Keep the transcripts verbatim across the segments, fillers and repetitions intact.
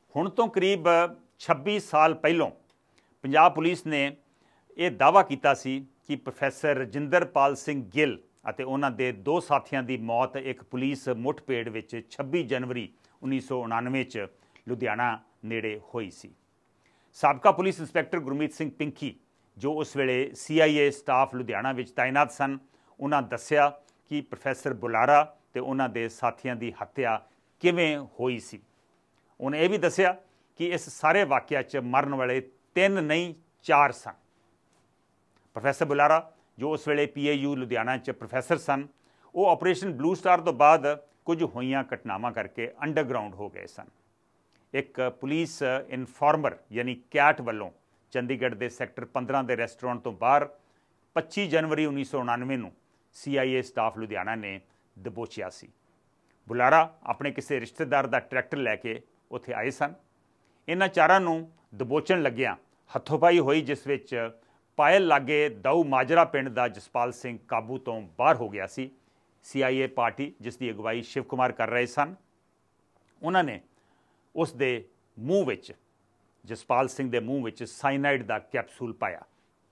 ਹੁਣ ਤੋਂ ਕਰੀਬ ਛੱਬੀ ਸਾਲ ਪਹਿਲੋਂ पंजाब पुलिस ने यह दावा किया सी कि प्रोफैसर रजिंदरपाल सिंह गिल ਅਤੇ ਉਹਨਾਂ ਦੇ ਦੋ ਸਾਥੀਆਂ ਦੀ ਮੌਤ ਇੱਕ ਪੁਲਿਸ ਮੁੱਠਭੇੜ ਵਿੱਚ ਛੱਬੀ ਜਨਵਰੀ ਉੱਨੀ ਸੌ ਉਣਾਨਵੇਂ 'ਚ ਲੁਧਿਆਣਾ ਨੇੜੇ ਹੋਈ ਸੀ। ਸਾਬਕਾ ਪੁਲਿਸ ਇੰਸਪੈਕਟਰ ਗੁਰਮੀਤ ਸਿੰਘ ਪਿੰਕੀ ਜੋ ਉਸ ਵੇਲੇ ਸੀ ਆਈ ਏ ਸਟਾਫ ਲੁਧਿਆਣਾ ਵਿੱਚ ਤਾਇਨਾਤ ਸਨ, ਉਹਨਾਂ ਦੱਸਿਆ ਕਿ ਪ੍ਰੋਫੈਸਰ ਬੁਲਾਰਾ ਤੇ ਉਹਨਾਂ ਦੇ ਸਾਥੀਆਂ ਦੀ ਹੱਤਿਆ ਕਿਵੇਂ ਹੋਈ ਸੀ। ਉਹਨੇ ਇਹ ਵੀ ਦੱਸਿਆ ਕਿ ਇਸ ਸਾਰੇ ਵਾਕਿਆ 'ਚ ਮਰਨ ਵਾਲੇ ਤਿੰਨ नहीं चार सन। प्रोफैसर बुलारा जो उस वेले पी ए यू लुधियाना च प्रोफैसर सन, वो ऑपरेशन ब्लू स्टार तो बाद कुछ होईयां घटनावां करके अंडरग्राउंड हो गए सन। एक पुलिस इनफॉर्मर यानी कैट वालों चंडीगढ़ के सैक्टर पंद्रह के रेस्टोरेंट तो बाहर पच्ची जनवरी उन्नीस सौ उणानवे नूं सी आई ए स्टाफ लुधियाना ने दबोचिया सी। बुलारा अपने किसी रिश्तेदार का ट्रैक्टर लैके उत्थे आए सन। इन्हां चारां नूं दबोचण लग्गियां हथोपाई हुई, जिस विच पायल लागे दाऊ माजरा पिंड का जसपाल सिंह काबू तो बाहर हो गया सी। सी आई ए पार्टी जिसकी अगवाई शिव कुमार कर रहे सन, उन्होंने उस दे मूँह विच जसपाल सिंह के मूँह विच साइनाइड का कैप्सूल पाया।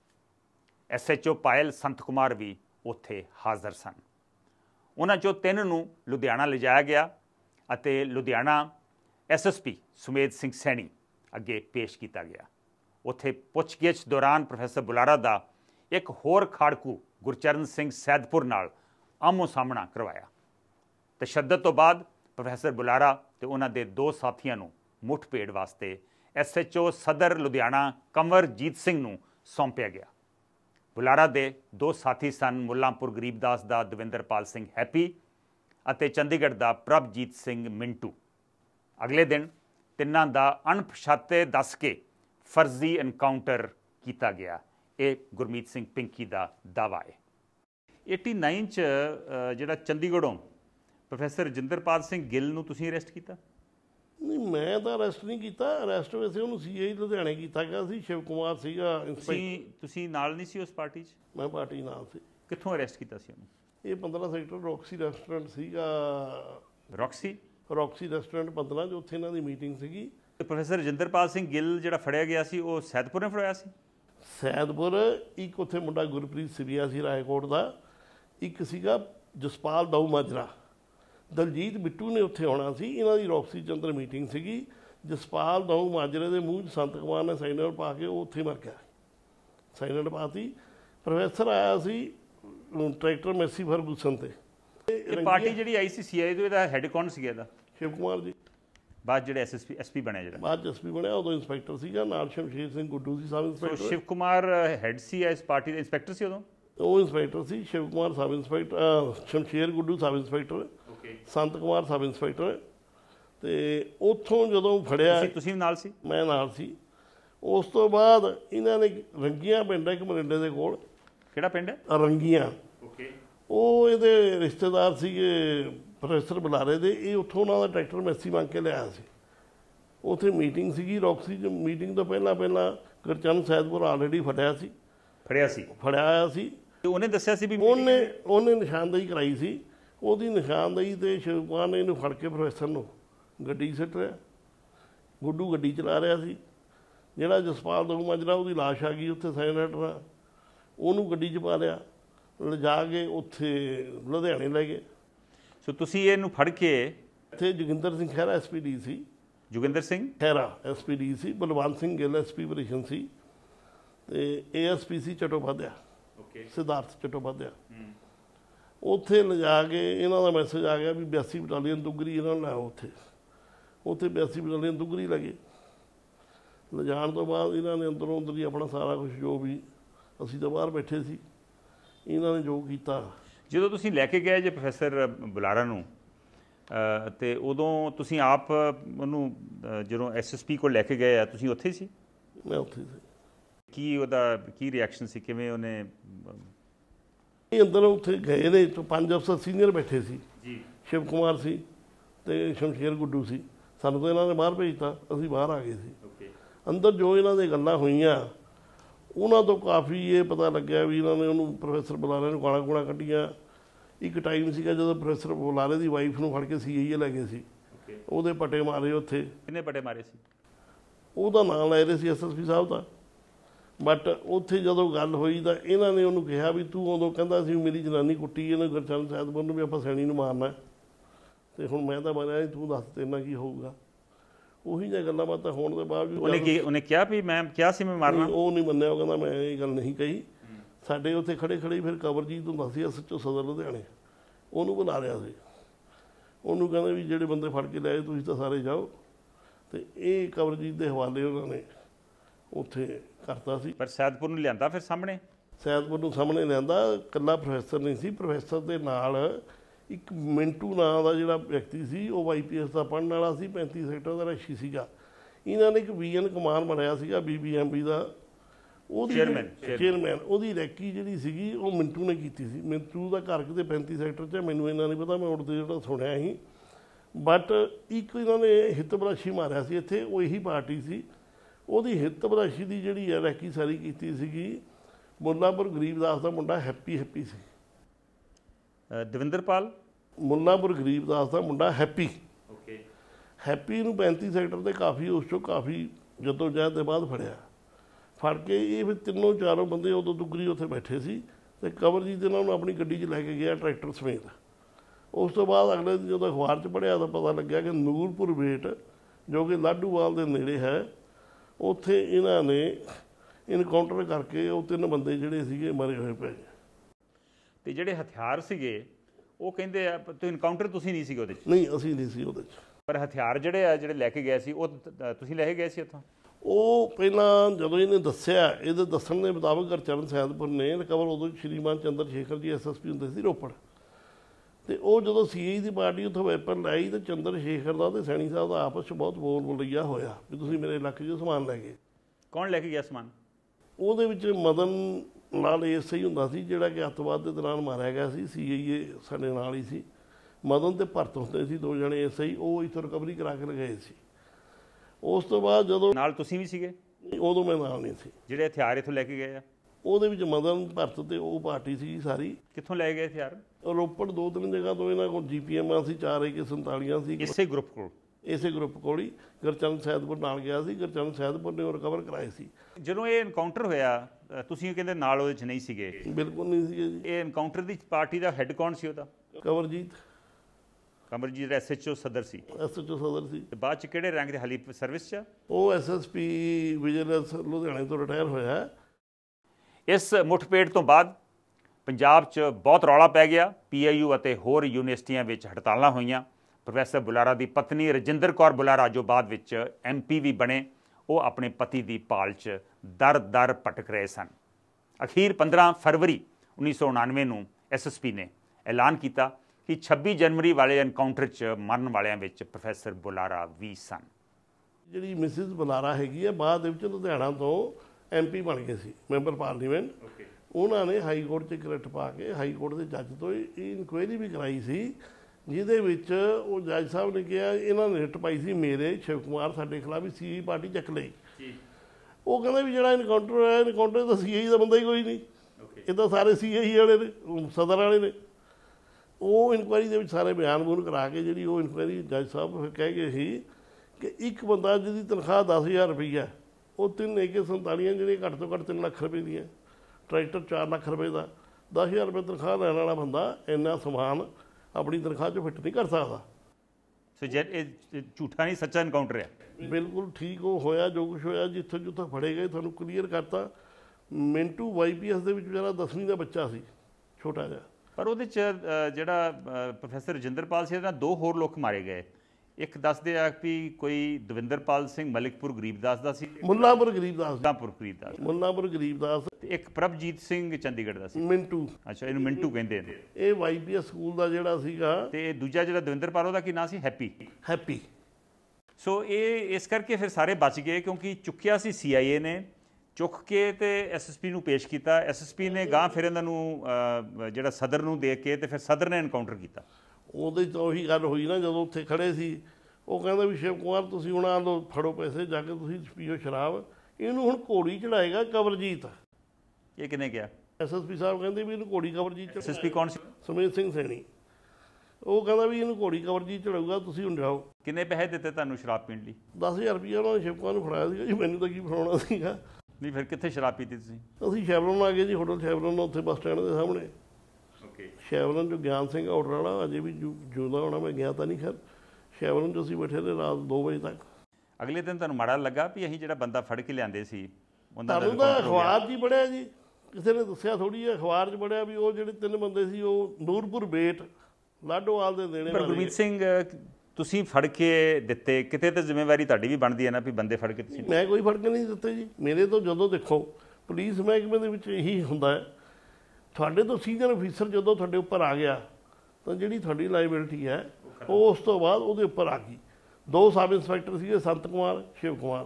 S H O Payal Sant Kumar भी उत्थे हाज़र सन। उन्हां चों तिंन नूं लुधियाना लिजाया गया अते Ludhiana S S P Sumedh Singh Saini अगे पेश किया गया। उत्थे पुछगिछ दौरान प्रोफैसर बुलारा का एक होर खाड़कू गुरचरण सिंह सैदपुर नाल आमो सामना करवाया। तशद्दद तो बाद प्रोफैसर बुलारा ते उन्हां दे दो साथियों नूं मुठभेड़ वास्ते एस एच ओ सदर लुधियाना कंवरजीत सिंह नूं सौंपिया गया। बुलारा दे दो साथी सन मुल्लांपुर गरीबदास का दविंदरपाल सिंह हैप्पी अते चंडीगढ़ का प्रभजीत सिंह मिंटू। अगले दिन तिन्हां दा अणपछाते दस के फर्जी एनकाउंटर किया गया। ये गुरमीत सिंह पिंकी का दावा है। एटी नाइन च जिहड़ा चंडीगढ़ों प्रोफैसर रजिंदरपाल सिंह गिल नूं तुसीं अरैसट किया? नहीं, मैं तो अरैसट नहीं किया। अरैसट वैसे उन्होंने सी आई लुधियाने किया गया सी। शिव कुमार सीगा इंस्पैक्टर। तुसीं नाल नहीं सी उस पार्टी च? मैं पार्टी नाल सी। कित्थों अरैसट किया सी उन्होंने? ये पंद्रह सैक्टर रॉक्सी रेस्टोरेंट सीगा। रॉक्सी रॉक्सी रेस्टोरेंट पंद्रह जो उत्थे इन्हां दी मीटिंग सीगी। प्रोफैसर रजिंदरपाल सिंह गिल जिहड़ा फड़िया गया सी वो सैदपुर ने फड़ाया सी? सैदपुर एक उत्थे मुंडा गुरप्रीत सिबिया सी रायकोट का, एक सीगा जसपाल दाऊ माजरा। दलजीत बिट्टू ने उत्थे आउणा सी। इन्हां दी रॉक्सी च अंदर मीटिंग सीगी। जसपाल दाऊ माजरे के मूँह संत कुमार ने साइनर पा के वो उत्थे मर गया। साइनर पाती। प्रोफैसर आया सी ट्रैक्टर मैसी फरगूसन ते। पार्टी जिहड़ी आई सी सी आई तो इहदा हैड कौन सी? इहदा शिव कुमार जी। बाद जिहड़े S S P S P बने जिहड़ा बाद एस पी बनया उदों इंस्पैक्टर सीगा, नाल शमशेर सिंह गुड्डू सी sub inspector. Shiv Kumar head सी इस पार्टी दे इंस्पैक्टर सी उदों? वो इंस्पैक्टर सी। Shiv Kumar sub inspector, Shamsher Guddu sub inspector, Sant Kumar sub inspector. तो उत्थों जदों फड़िया तुसीं नाल सी? मैं नाल सी। उस तो बाद इन्हां ने रंगियां पिंड एक मरिंडे दे कोल। किहड़ा पिंड है? रंगियां। वो इहदे रिश्तेदार सीगे प्रोफैसर बुलारे दे। ये उत्थों उन्हां दा ट्रैक्टर मैसी मंग के लिया सी। उत्थे मीटिंग सीगी रॉक्सी च। मीटिंग तो पहला पहला गुरचरण सैदपुर ऑलरेडी फड़िया सी। फड़िया सी फड़िया आया सी। उन्हें दस्सिया सी भी उन्हें उन्हें निशानदेही कराई सी। ਉਹਦੀ ਨਿਸ਼ਾਨदेही ਤੇ शिव कुमार ने ਇਹਨੂੰ ਫੜ ਕੇ ਪ੍ਰੋਫੈਸਰ ਨੂੰ ਗੱਡੀ ਸਿੱਟ ਰਿਹਾ। ਗੁੱਡੂ ਗੱਡੀ ਚਲਾ ਰਿਹਾ ਸੀ। ਜਿਹੜਾ ਜਸਪਾਲ ਦਾਊ ਮਾਜਰਾ ਉਹਦੀ ਲਾਸ਼ ਆ ਗਈ ਉੱਥੇ ਸਾਈਨੇਟਰ ਨਾਲ, ਉਹਨੂੰ ਗੱਡੀ 'ਚ ਪਾ ਲਿਆ, ਲਿਜਾ ਕੇ ਉੱਥੇ ਲੁਧਿਆਣੇ ਲੈ ਗਏ। ਸੋ ਤੁਸੀਂ ਇਹਨੂੰ ਫੜ ਕੇ ਇੱਥੇ Joginder Singh Khaira S P D C. Joginder Singh Khaira S P D C. Balwant Singh Gill S P operation ਸੀ ਤੇ ਏ ਐਸ ਪੀ ਸੀ ਚਟੋਪਾਧਿਆ, ਸਿਧਾਰਥ ਚਟੋਪਾਧਿਆ। ਉੱਥੇ ਲਿਜਾ ਕੇ ਇਹਨਾਂ ਦਾ ਮੈਸੇਜ ਆ ਗਿਆ ਵੀ ਬਿਆਸੀ ਬਟਾਲੀਅਨ ਦੁੱਗਰੀ ਇਹਨਾਂ ਨੂੰ ਲਾਓ। ਉੱਥੇ ਉੱਥੇ ਬਿਆਸੀ ਬਟਾਲੀਅਨ ਦੁੱਗਰੀ ਲੱਗੇ। ਲਿਜਾਣ ਤੋਂ ਬਾਅਦ ਇਹਨਾਂ ਨੇ ਅੰਦਰੋਂ ਅੰਦਰ ਹੀ ਆਪਣਾ ਸਾਰਾ ਕੁਛ ਜੋ ਵੀ, ਅਸੀਂ ਤਾਂ ਬਾਹਰ ਬੈਠੇ ਸੀ, ਇਹਨਾਂ ਨੇ ਜੋ ਕੀਤਾ। ਜਦੋਂ ਤੁਸੀਂ ਲੈ ਕੇ ਗਏ ਜੇ ਪ੍ਰੋਫੈਸਰ ਬੁਲਾਰਾ ਨੂੰ ਅਤੇ ਉਦੋਂ ਤੁਸੀਂ ਆਪ ਉਹਨੂੰ ਜਦੋਂ ਐਸ ਐਸ ਪੀ ਕੋਲ ਲੈ ਕੇ ਗਏ ਆ, ਤੁਸੀਂ ਉੱਥੇ ਸੀ? ਮੈਂ ਉੱਥੇ ਸੀ। ਕੀ ਉਹਦਾ ਕੀ ਰਿਐਕਸ਼ਨ ਸੀ? ਕਿਵੇਂ ਉਹਨੇ? ਇਹ ਅੰਦਰ ਉੱਥੇ ਗਏ ਨੇ ਪੰਜ ਅਫਸਰ ਸੀਨੀਅਰ ਬੈਠੇ ਸੀ ਜੀ। ਸ਼ਿਵ ਕੁਮਾਰ ਸੀ ਅਤੇ ਸ਼ਮਸ਼ੇਰ ਗੁੱਡੂ ਸੀ। ਸਾਨੂੰ ਤਾਂ ਇਹਨਾਂ ਨੇ ਬਾਹਰ ਭੇਜਤਾ, ਅਸੀਂ ਬਾਹਰ ਆ ਗਏ ਸੀ। ਅੰਦਰ ਜੋ ਇਹਨਾਂ ਦੀਆਂ ਗੱਲਾਂ ਹੋਈਆਂ ਉਹਨਾਂ ਤੋਂ ਕਾਫੀ ਇਹ ਪਤਾ ਲੱਗਿਆ ਵੀ ਇਹਨਾਂ ਨੇ ਉਹਨੂੰ ਪ੍ਰੋਫੈਸਰ ਬੁਲਾਰੇ ਨੂੰ ਗਾਲਾਂ ਗੂਲਾਂ ਕੱਢੀਆਂ। ਇੱਕ ਟਾਈਮ ਸੀਗਾ ਜਦੋਂ ਪ੍ਰੋਫੈਸਰ ਬੁਲਾਰੇ ਦੀ ਵਾਈਫ ਨੂੰ ਫੜ ਕੇ ਸੀ ਆਈ ਏ ਲੈ ਗਏ ਸੀ। ਉਹਦੇ ਪਟੇ ਮਾਰੇ ਉੱਥੇ। ਕਿੰਨੇ ਪਟੇ ਮਾਰੇ ਸੀ? ਉਹਦਾ ਨਾਂ ਲੈ ਰਹੇ ਸੀ ਐਸ ਐਸ ਪੀ ਸਾਹਿਬ ਦਾ। ਬਟ ਉੱਥੇ ਜਦੋਂ ਗੱਲ ਹੋਈ ਤਾਂ ਇਹਨਾਂ ਨੇ ਉਹਨੂੰ ਕਿਹਾ ਵੀ ਤੂੰ ਉਦੋਂ ਕਹਿੰਦਾ ਸੀ ਮੇਰੀ ਜਨਾਨੀ ਕੁੱਟੀ ਇਹਨੇ ਗੁਰਚਰਨ ਸੈਦਪੁਰ ਨੂੰ ਵੀ ਆਪਾਂ ਸੈਣੀ ਨੂੰ ਮਾਰਨਾ, ਅਤੇ ਹੁਣ ਮੈਂ ਤਾਂ ਮਾਰਿਆ ਤੂੰ ਦੱਸ ਤੇਰੇ ਨਾਲ ਕੀ ਹੋਊਗਾ। ਉਹੀ ਜਿਹੀਆਂ ਗੱਲਾਂ ਬਾਤਾਂ ਹੋਣ ਦੇ ਬਾਅਦ ਉਹਨੇ ਕੀ ਉਹਨੇ ਕਿਹਾ ਵੀ ਮੈਂ ਕਿਹਾ ਸੀ ਮੈਂ ਮਾਰਨਾ? ਉਹ ਨਹੀਂ ਮੰਨਿਆ, ਉਹ ਕਹਿੰਦਾ ਮੈਂ ਇਹ ਗੱਲ ਨਹੀਂ ਕਹੀ। ਸਾਡੇ ਉੱਥੇ ਖੜੇ ਖੜੇ ਫਿਰ ਕਵਰਜੀਤ ਹੁੰਦਾ ਸੀ ਐਸ ਐਚ ਓ ਸਦਰ ਲੁਧਿਆਣੇ, ਉਹਨੂੰ ਬੁਲਾ ਲਿਆ ਸੀ। ਉਹਨੂੰ ਕਹਿੰਦੇ ਵੀ ਜਿਹੜੇ ਬੰਦੇ ਫੜ ਕੇ ਲਿਆਏ ਤੁਸੀਂ ਤਾਂ ਸਾਰੇ ਜਾਓ, ਅਤੇ ਇਹ ਕਵਰਜੀਤ ਦੇ ਹਵਾਲੇ ਉਹਨਾਂ ਨੇ ਉੱਥੇ ਕਰਤਾ ਸੀ। ਪਰ ਸੈਦਪੁਰ ਨੂੰ ਲਿਆਂਦਾ ਫਿਰ ਸਾਹਮਣੇ? ਸੈਦਪੁਰ ਨੂੰ ਸਾਹਮਣੇ ਲਿਆਂਦਾ। ਇਕੱਲਾ ਪ੍ਰੋਫੈਸਰ ਨਹੀਂ ਸੀ, ਪ੍ਰੋਫੈਸਰ ਦੇ ਨਾਲ ਇੱਕ ਮਿੰਟੂ ਨਾਂ ਦਾ ਜਿਹੜਾ ਵਿਅਕਤੀ ਸੀ, ਉਹ ਵਾਈ ਪੀ ਐਸ ਦਾ ਪੜ੍ਹਨ ਵਾਲਾ ਸੀ, ਪੈਂਤੀ ਸੈਕਟਰ ਦਾ ਰਸ਼ੀ ਸੀਗਾ। ਇਹਨਾਂ ਨੇ ਇੱਕ ਵੀ ਐਨ ਕੁਮਾਰ ਬਣਾਇਆ ਸੀਗਾ ਬੀ ਬੀ ਐਮ ਬੀ ਦਾ, ਉਹਦੀ ਚੇਅਰਮੈਨ ਚੇਅਰਮੈਨ ਉਹਦੀ ਰੈਕੀ ਜਿਹੜੀ ਸੀਗੀ ਉਹ ਮਿੰਟੂ ਨੇ ਕੀਤੀ ਸੀ। ਮਿੰਟੂ ਦਾ ਘਰ ਕਿਤੇ ਪੈਂਤੀ ਸੈਕਟਰ 'ਚ, ਮੈਨੂੰ ਇਹਨਾਂ ਨਹੀਂ ਪਤਾ, ਮੈਂ ਉੜਦੇ ਜਿਹੜਾ ਸੁਣਿਆ ਸੀ। ਬਟ ਇੱਕ ਇਹਨਾਂ ਨੇ ਹਿੱਤਬਰਾਸ਼ੀ ਮਾਰਿਆ ਸੀ ਇੱਥੇ, ਉਹ ਇਹੀ ਪਾਰਟੀ ਸੀ। ਉਹਦੀ ਹਿੱਤਬਰਾਸ਼ੀ ਦੀ ਜਿਹੜੀ ਹੈ ਰੈਕੀ ਸਾਰੀ ਕੀਤੀ ਸੀਗੀ ਮੁੱਲਾਪੁਰ ਗਰੀਬਦਾਸ ਦਾ ਮੁੰਡਾ ਹੈਪੀ ਹੈਪੀ ਸੀ। ਦਵਿੰਦਰਪਾਲ ਮੁੱਲਾਪੁਰ ਗਰੀਬਦਾਸ ਦਾ ਮੁੰਡਾ ਹੈਪੀ। ਓਕੇ। ਹੈਪੀ ਨੂੰ ਪੈਂਤੀ ਸੈਕਟਰ 'ਤੇ ਕਾਫੀ ਉਸ 'ਚੋਂ ਕਾਫੀ ਜਦੋਂ ਜਹਿਦ ਦੇ ਬਾਅਦ ਫੜਿਆ। ਫੜ ਕੇ ਇਹ ਫਿਰ ਤਿੰਨੋਂ ਚਾਰੋਂ ਬੰਦੇ ਉਦੋਂ ਦੁਗਰੀ ਉੱਥੇ ਬੈਠੇ ਸੀ, ਅਤੇ ਕਵਰਜੀਤ ਇਹਨਾਂ ਨੂੰ ਆਪਣੀ ਗੱਡੀ 'ਚ ਲੈ ਕੇ ਗਿਆ ਟਰੈਕਟਰ ਸਮੇਤ। ਉਸ ਤੋਂ ਬਾਅਦ ਅਗਲੇ ਦਿਨ ਜਦੋਂ ਅਖਬਾਰ 'ਚ ਪੜ੍ਹਿਆ ਤਾਂ ਪਤਾ ਲੱਗਿਆ ਕਿ ਨੂਰਪੁਰ ਵੇਟ ਜੋ ਕਿ ਲਾਡੂਵਾਲ ਦੇ ਨੇੜੇ ਹੈ, ਉੱਥੇ ਇਹਨਾਂ ਨੇ ਇਨਕਾਊਂਟਰ ਕਰਕੇ ਉਹ ਤਿੰਨ ਬੰਦੇ ਜਿਹੜੇ ਸੀਗੇ ਮਰੇ ਹੋਏ ਪਏ। ਅਤੇ ਜਿਹੜੇ ਹਥਿਆਰ ਸੀਗੇ ਉਹ ਕਹਿੰਦੇ ਆ ਇਨਕਾਊਂਟਰ ਤੁਸੀਂ ਨਹੀਂ ਸੀਗੇ ਉਹਦੇ 'ਚ? ਨਹੀਂ, ਅਸੀਂ ਨਹੀਂ ਸੀ ਉਹਦੇ 'ਚ। ਪਰ ਹਥਿਆਰ ਜਿਹੜੇ ਆ ਜਿਹੜੇ ਲੈ ਕੇ ਗਏ ਸੀ ਉਹ ਤੁਸੀਂ ਲੈ ਕੇ ਗਏ ਸੀ ਉੱਥੋਂ? ਉਹ ਪਹਿਲਾਂ ਜਦੋਂ ਇਹਨੇ ਦੱਸਿਆ, ਇਹਦੇ ਦੱਸਣ ਦੇ ਮੁਤਾਬਕ ਗੁਰਚਰਨ ਸੈਦਪੁਰ ਨੇ ਰਿਕਵਰ ਉਦੋਂ ਸ਼੍ਰੀਮਾਨ Chandra Shekhar G S S ਪੀ ਹੁੰਦੇ ਸੀ ਰੋਪੜ, ਅਤੇ ਉਹ ਜਦੋਂ ਸੀ ਆਈ ਦੀ ਪਾਰਟੀ ਉੱਥੋਂ ਵੈਪਨ ਲਾਈ ਤਾਂ ਚੰਦਰ ਸ਼ੇਖਰ ਦਾ ਅਤੇ ਸੈਣੀ ਸਾਹਿਬ ਦਾ ਆਪਸ 'ਚ ਬਹੁਤ ਬੋਲ ਬਲਈਆ ਹੋਇਆ ਵੀ ਤੁਸੀਂ ਮੇਰੇ ਇਲਾਕੇ 'ਚੋਂ ਸਮਾਨ ਲੈ ਗਏ। ਕੌਣ ਲੈ ਕੇ ਗਿਆ ਸਮਾਨ? ਉਹਦੇ ਵਿੱਚ ਮਦਨ ਨਾਲ ਐਸ ਆਈ ਹੁੰਦਾ ਸੀ ਜਿਹੜਾ ਕਿ ਅੱਤਵਾਦ ਦੇ ਦੌਰਾਨ ਮਾਰਿਆ ਗਿਆ ਸੀ, ਸੀ ਆਈ ਏ ਸਾਡੇ ਨਾਲ ਹੀ ਸੀ। ਮਦਨ ਤੇ ਭਰਤ ਹੁੰਦੇ ਸੀ ਦੋ ਜਣੇ ਐਸ ਆਈ, ਉਹ ਇੱਥੋਂ ਰਿਕਵਰੀ ਕਰਾ ਕੇ ਲਗਾਏ ਸੀ। ਉਸ ਤੋਂ ਬਾਅਦ ਜਦੋਂ ਨਾਲ ਤੁਸੀਂ ਵੀ ਸੀਗੇ? ਉਦੋਂ ਮੈਂ ਨਾਲ ਨਹੀਂ ਸੀ। ਜਿਹੜੇ ਹਥਿਆਰ ਇੱਥੋਂ ਲੈ ਕੇ ਗਏ ਆ ਉਹਦੇ ਵਿੱਚ ਮਦਨ ਭਰਤ ਤੇ ਉਹ ਪਾਰਟੀ ਸੀ ਸਾਰੀ। ਕਿੱਥੋਂ ਲੈ ਗਏ ਹਥਿਆਰ? ਰੋਪੜ ਦੋ ਤਿੰਨ ਜਗ੍ਹਾ ਤੋਂ ਇਹਨਾਂ ਕੋਲ ਜੀ ਪੀ ਐਮਾਂ ਸੀ, ਚਾਰ ਏ ਕੇ ਸੰਤਾਲੀਆਂ ਸੀ। ਇਸੇ ਗਰੁੱਪ ਕੋਲ? ਇਸੇ ਗਰੁੱਪ ਕੋਲ ਹੀ ਗੁਰਚਰਨ ਸੈਦਪੁਰ ਨਾਲ ਗਿਆ ਸੀ। ਗੁਰਚਰਨ ਸੈਦਪੁਰ ਨੇ ਉਹ ਰਿਕਵਰ ਕਰਾਏ ਸੀ। ਜਦੋਂ ਇਹ ਐਨਕਾਊਂਟਰ ਹੋਇਆ ਤੁਸੀਂ ਕਹਿੰਦੇ ਨਾਲ ਉਹਦੇ 'ਚ ਨਹੀਂ ਸੀਗੇ? ਬਿਲਕੁਲ ਨਹੀਂ ਸੀਗੇ ਜੀ। ਇਹ ਐਨਕਾਊਂਟਰ ਦੀ ਪਾਰਟੀ ਦਾ ਹੈੱਡ ਕੌਣ ਸੀ ਉਹਦਾ? Kawarjit. Kawarjit S H O Sadar ਸੀ? ਐਸ ਐਚ ਓ ਸਦਰ ਸੀ। ਤੇ ਬਾਅਦ 'ਚ ਕਿਹੜੇ ਰੈਂਕ ਦੇ ਹਾਲੀ ਸਰਵਿਸ 'ਚ? ਉਹ ਐਸ ਐਸ ਪੀ ਵਿਜੀਲੈਂਸ ਲੁਧਿਆਣੇ ਤੋਂ ਰਿਟਾਇਰ ਹੋਇਆ। ਇਸ ਮੁੱਠਭੇੜ ਤੋਂ ਬਾਅਦ ਪੰਜਾਬ 'ਚ ਬਹੁਤ ਰੌਲਾ ਪੈ ਗਿਆ। ਪੀ ਆਈ ਯੂ ਅਤੇ ਹੋਰ ਯੂਨੀਵਰਸਿਟੀਆਂ ਵਿੱਚ ਹੜਤਾਲਾਂ ਹੋਈਆਂ। ਪ੍ਰੋਫੈਸਰ ਬੁਲਾਰਾ ਦੀ ਪਤਨੀ ਰਜਿੰਦਰ ਕੌਰ ਬੁਲਾਰਾ ਜੋ ਬਾਅਦ ਵਿੱਚ ਐਮ ਪੀ ਵੀ ਬਣੇ, ਉਹ ਆਪਣੇ ਪਤੀ ਦੀ ਭਾਲ 'ਚ ਦਰ ਦਰ ਭਟਕ ਰਹੇ ਸਨ। ਅਖੀਰ ਪੰਦਰਾਂ ਫਰਵਰੀ ਉੱਨੀ ਸੌ ਉਣਾਨਵੇਂ ਨੂੰ ਐਸ ਐਸ ਪੀ ਨੇ ਐਲਾਨ ਕੀਤਾ ਕਿ ਛੱਬੀ ਜਨਵਰੀ ਵਾਲੇ ਐਨਕਾਊਂਟਰ 'ਚ ਮਰਨ ਵਾਲਿਆਂ ਵਿੱਚ ਪ੍ਰੋਫੈਸਰ ਬੁਲਾਰਾ ਵੀ ਸਨ। ਜਿਹੜੀ ਮਿਸਿਸ ਬੁਲਾਰਾ ਹੈਗੀ ਹੈ ਬਾਅਦ ਦੇ ਵਿੱਚ ਲੁਧਿਆਣਾ ਤੋਂ ਐਮ ਪੀ ਬਣ ਗਏ ਸੀ, ਮੈਂਬਰ ਪਾਰਲੀਮੈਂਟ। ਉਹਨਾਂ ਨੇ ਹਾਈ ਕੋਰਟ 'ਚ ਇੱਕ ਰਿਟ ਪਾ ਕੇ ਹਾਈ ਕੋਰਟ ਦੇ ਜੱਜ ਤੋਂ ਇਹ ਇਨਕੁਆਇਰੀ ਵੀ ਕਰਾਈ ਸੀ, ਜਿਹਦੇ ਵਿੱਚ ਉਹ ਜੱਜ ਸਾਹਿਬ ਨੇ ਕਿਹਾ ਇਹਨਾਂ ਨੇ ਰਿਟ ਪਾਈ ਸੀ ਮੇਰੇ ਸ਼ਿਵ ਕੁਮਾਰ ਸਾਡੇ ਖਿਲਾਫ ਵੀ ਸੀ ਆਈ ਪਾਰਟੀ ਚੱਕ ਲਈ। ਉਹ ਕਹਿੰਦਾ ਵੀ ਜਿਹੜਾ ਇਨਕਾਊਂਟਰ ਹੋਇਆ ਇਨਕਾਊਂਟਰ ਤਾਂ ਸੀ ਆਈ ਦਾ ਬੰਦਾ ਹੀ ਕੋਈ ਨਹੀਂ, ਇਹ ਤਾਂ ਸਾਰੇ ਸੀ ਆਈ ਵਾਲੇ ਨੇ, ਸਦਰ ਵਾਲੇ ਨੇ। ਉਹ ਇਨਕੁਆਇਰੀ ਦੇ ਵਿੱਚ ਸਾਰੇ ਬਿਆਨ ਬੂਨ ਕਰਾ ਕੇ ਜਿਹੜੀ ਉਹ ਇਨਕੁਆਇਰੀ ਜੱਜ ਸਾਹਿਬ ਫਿਰ ਕਹਿ ਗਏ ਸੀ ਕਿ ਇੱਕ ਬੰਦਾ ਜਿਹਦੀ ਤਨਖਾਹ ਦਸ ਹਜ਼ਾਰ ਰੁਪਈਆ, ਉਹ ਤਿੰਨ ਏ ਕੇ ਸੰਤਾਲੀਆਂ ਜਿਹੜੀਆਂ ਘੱਟ ਤੋਂ ਘੱਟ ਤਿੰਨ ਲੱਖ ਰੁਪਏ ਦੀਆਂ, ਟਰੈਕਟਰ ਚਾਰ ਲੱਖ ਰੁਪਏ ਦਾ, ਦਸ ਹਜ਼ਾਰ ਰੁਪਏ ਤਨਖਾਹ ਲੈਣ ਵਾਲਾ ਬੰਦਾ ਇੰਨਾ ਸਮਾਨ ਆਪਣੀ ਤਨਖਾਹ 'ਚੋਂ ਫਿੱਟ ਨਹੀਂ ਕਰ ਸਕਦਾ। ਸੋ ਜੇ ਇਹ ਝੂਠਾ ਨਹੀਂ ਸੱਚਾ ਐਨਕਾਊਂਟਰ ਹੈ? ਬਿਲਕੁਲ ਠੀਕ ਉਹ ਹੋਇਆ ਜੋ ਕੁਛ ਹੋਇਆ, ਜਿੱਥੋਂ ਜਿੱਥੋਂ ਫੜੇ ਗਏ ਤੁਹਾਨੂੰ ਕਲੀਅਰ ਕਰਤਾ। ਮਿੰਟੂ ਵਾਈ ਪੀ ਐਸ ਦੇ ਵਿੱਚ ਜਿਹੜਾ ਦਸਵੀਂ ਦਾ ਬੱਚਾ ਸੀ ਛੋਟਾ ਜਿਹਾ, ਪਰ ਉਹਦੇ 'ਚ ਜਿਹੜਾ ਪ੍ਰੋਫੈਸਰ ਰਜਿੰਦਰਪਾਲ ਸੀ ਉਹਦੇ ਨਾਲ ਦੋ ਹੋਰ ਲੋਕ ਮਾਰੇ ਗਏ। ਇੱਕ ਦੱਸਦੇ ਆ ਵੀ ਕੋਈ ਦਵਿੰਦਰਪਾਲ ਸਿੰਘ ਮਲਿਕਪੁਰ ਗਰੀਬਦਾਸ ਦਾ ਸੀ, ਮੁੱਲਾਪੁਰ ਗਰੀਬਦਾਸ ਮੁੱਲਾਪੁਰ ਗਰੀਬਦਾਸ ਮੁੱਲਾਪੁਰ ਗਰੀਬਦਾਸ ਤੇ ਇੱਕ ਪ੍ਰਭਜੀਤ ਸਿੰਘ ਚੰਡੀਗੜ੍ਹ ਦਾ ਸੀ, ਮਿੰਟੂ। ਅੱਛਾ, ਇਹਨੂੰ ਮਿੰਟੂ ਕਹਿੰਦੇ ਨੇ। ਇਹ ਵਾਈ ਪੀ ਐਸ ਸਕੂਲ ਦਾ ਜਿਹੜਾ ਸੀਗਾ। ਤੇ ਦੂਜਾ ਜਿਹੜਾ ਦਵਿੰਦਰਪਾਲ ਉਹਦਾ ਕੀ ਨਾਂ ਸੀ? ਹੈਪੀ। ਹੈਪੀ। ਸੋ ਇਹ ਇਸ ਕਰਕੇ ਫਿਰ ਸਾਰੇ ਬਚ ਗਏ ਕਿਉਂਕਿ ਚੁੱਕਿਆ ਸੀ ਸੀ ਆਈ ਏ ਨੇ, ਚੁੱਕ ਕੇ ਤੇ ਐਸ ਐਸ ਪੀ ਨੂੰ ਪੇਸ਼ ਕੀਤਾ। ਐਸ ਐਸ ਪੀ ਨੇ ਗਾਂ ਫਿਰ ਇਹਨਾਂ ਨੂੰ ਜਿਹੜਾ ਸਦਰ ਨੂੰ ਦੇ ਕੇ ਤੇ ਫਿਰ ਸਦਰ ਨੇ ਐਨਕਾਊਂਟਰ ਕੀਤਾ। ਉਹਦੇ 'ਚ ਉਹੀ ਗੱਲ ਹੋਈ ਨਾ, ਜਦੋਂ ਉੱਥੇ ਖੜੇ ਸੀ ਉਹ ਕਹਿੰਦਾ ਵੀ ਸ਼ਿਵ ਕੁਮਾਰ ਤੁਸੀਂ ਹੁਣ ਆ ਲਓ, ਫੜੋ ਪੈਸੇ, ਜਾ ਕੇ ਤੁਸੀਂ ਪੀਓ ਸ਼ਰਾਬ, ਇਹਨੂੰ ਹੁਣ ਘੋੜੀ ਚੜਾਏਗਾ ਕਵਰਜੀਤ। ਇਹ ਕਿਹਨੇ ਕਿਹਾ? ਐਸ ਐਸ ਪੀ ਸਾਹਿਬ ਕਹਿੰਦੇ ਵੀ ਇਹਨੂੰ ਘੋੜੀ ਕਵਰਜੀਤ। ਐਸ ਐਸ ਪੀ ਕੌਣ ਸੀ? ਸੁਮੇਧ ਸਿੰਘ ਸੈਣੀ। ਉਹ ਕਹਿੰਦਾ ਵੀ ਇਹਨੂੰ ਘੋੜੀ ਕਵਰ ਜੀ ਚੜਾਊਗਾ, ਤੁਸੀਂ ਹੁਣ ਜਾਓ। ਕਿੰਨੇ ਪੈਸੇ ਦਿੱਤੇ ਤੁਹਾਨੂੰ ਸ਼ਰਾਬ ਪੀਣ ਲਈ? ਦਸ ਹਜ਼ਾਰ ਰੁਪਈਆ ਉਹਨਾਂ ਨੇ ਸ਼ਿਵਕੁਮਾਰ ਨੂੰ ਫੜਾਇਆ ਸੀਗਾ ਜੀ, ਮੈਨੂੰ ਤਾਂ ਕੀ ਫੜਾਉਣਾ ਸੀਗਾ। ਨਹੀਂ ਫਿਰ ਕਿੱਥੇ ਸ਼ਰਾਬ ਪੀਤੀ ਤੁਸੀਂ? ਅਸੀਂ ਸ਼ੈਵਰਨ ਆ ਗਏ ਜੀ, ਹੋਟਲ ਸ਼ੈਵਰਨ ਉੱਥੇ ਬੱਸ ਸਟੈਂਡ ਦੇ ਸਾਹਮਣੇ। ਓਕੇ। ਸ਼ੈਵਰਨ 'ਚ ਗਿਆਨ ਸਿੰਘ ਹੋਟਲ ਵਾਲਾ ਅਜੇ ਵੀ ਜਿਉਂਦਾ ਹੋਣਾ, ਮੈਂ ਗਿਆ ਤਾਂ ਨਹੀਂ। ਖੈਰ ਸ਼ੈਵਰਨ 'ਚ ਅਸੀਂ ਬੈਠੇ ਰਹੇ ਰਾਤ ਦੋ ਵਜੇ ਤੱਕ। ਅਗਲੇ ਦਿਨ ਤੁਹਾਨੂੰ ਮਾੜਾ ਲੱਗਾ ਵੀ ਅਸੀਂ ਜਿਹੜਾ ਬੰਦਾ ਫੜ ਕੇ ਲਿਆਂਦੇ ਸੀ ਤੁਹਾਨੂੰ ਤਾਂ ਅਖਬਾਰ 'ਚ ਹੀ ਪੜ੍ਹਿਆ ਜੀ, ਕਿਸੇ ਨੇ ਦੱਸਿਆ ਥੋੜ੍ਹੀ ਹੈ, ਅਖਬਾਰ 'ਚ ਪੜ੍ਹਿਆ ਵੀ ਉਹ ਜਿਹੜੇ ਤਿੰਨ ਬੰਦੇ ਸੀ ਉਹ ਨੂਰਪੁਰ ਬੇਟ ਲਾਡੋਵਾਲ ਦੇ ਦੇਣੇ। ਪਰ ਗੁਰਮੀਤ ਸਿੰਘ ਤੁਸੀਂ ਫੜ ਕੇ ਦਿੱਤੇ, ਕਿਤੇ ਤਾਂ ਜ਼ਿੰਮੇਵਾਰੀ ਤੁਹਾਡੀ ਵੀ ਬਣਦੀ ਹੈ ਨਾ ਵੀ ਬੰਦੇ ਫੜ ਕੇ ਤੁਸੀਂ? ਮੈਂ ਕੋਈ ਫੜ ਕੇ ਨਹੀਂ ਦਿੱਤੇ ਜੀ ਮੇਰੇ ਤੋਂ। ਜਦੋਂ ਦੇਖੋ ਪੁਲਿਸ ਮਹਿਕਮੇ ਦੇ ਵਿੱਚ ਇਹੀ ਹੁੰਦਾ ਹੈ, ਤੁਹਾਡੇ ਤੋਂ ਸੀਨੀਅਰ ਅਫੀਸਰ ਜਦੋਂ ਤੁਹਾਡੇ ਉੱਪਰ ਆ ਗਿਆ ਤਾਂ ਜਿਹੜੀ ਤੁਹਾਡੀ ਲਾਇਬਿਲਿਟੀ ਹੈ ਉਹ ਉਸ ਤੋਂ ਬਾਅਦ ਉਹਦੇ ਉੱਪਰ ਆ ਗਈ। ਦੋ ਸਬ ਇੰਸਪੈਕਟਰ ਸੀਗੇ, ਸੰਤ ਕੁਮਾਰ, ਸ਼ਿਵ ਕੁਮਾਰ,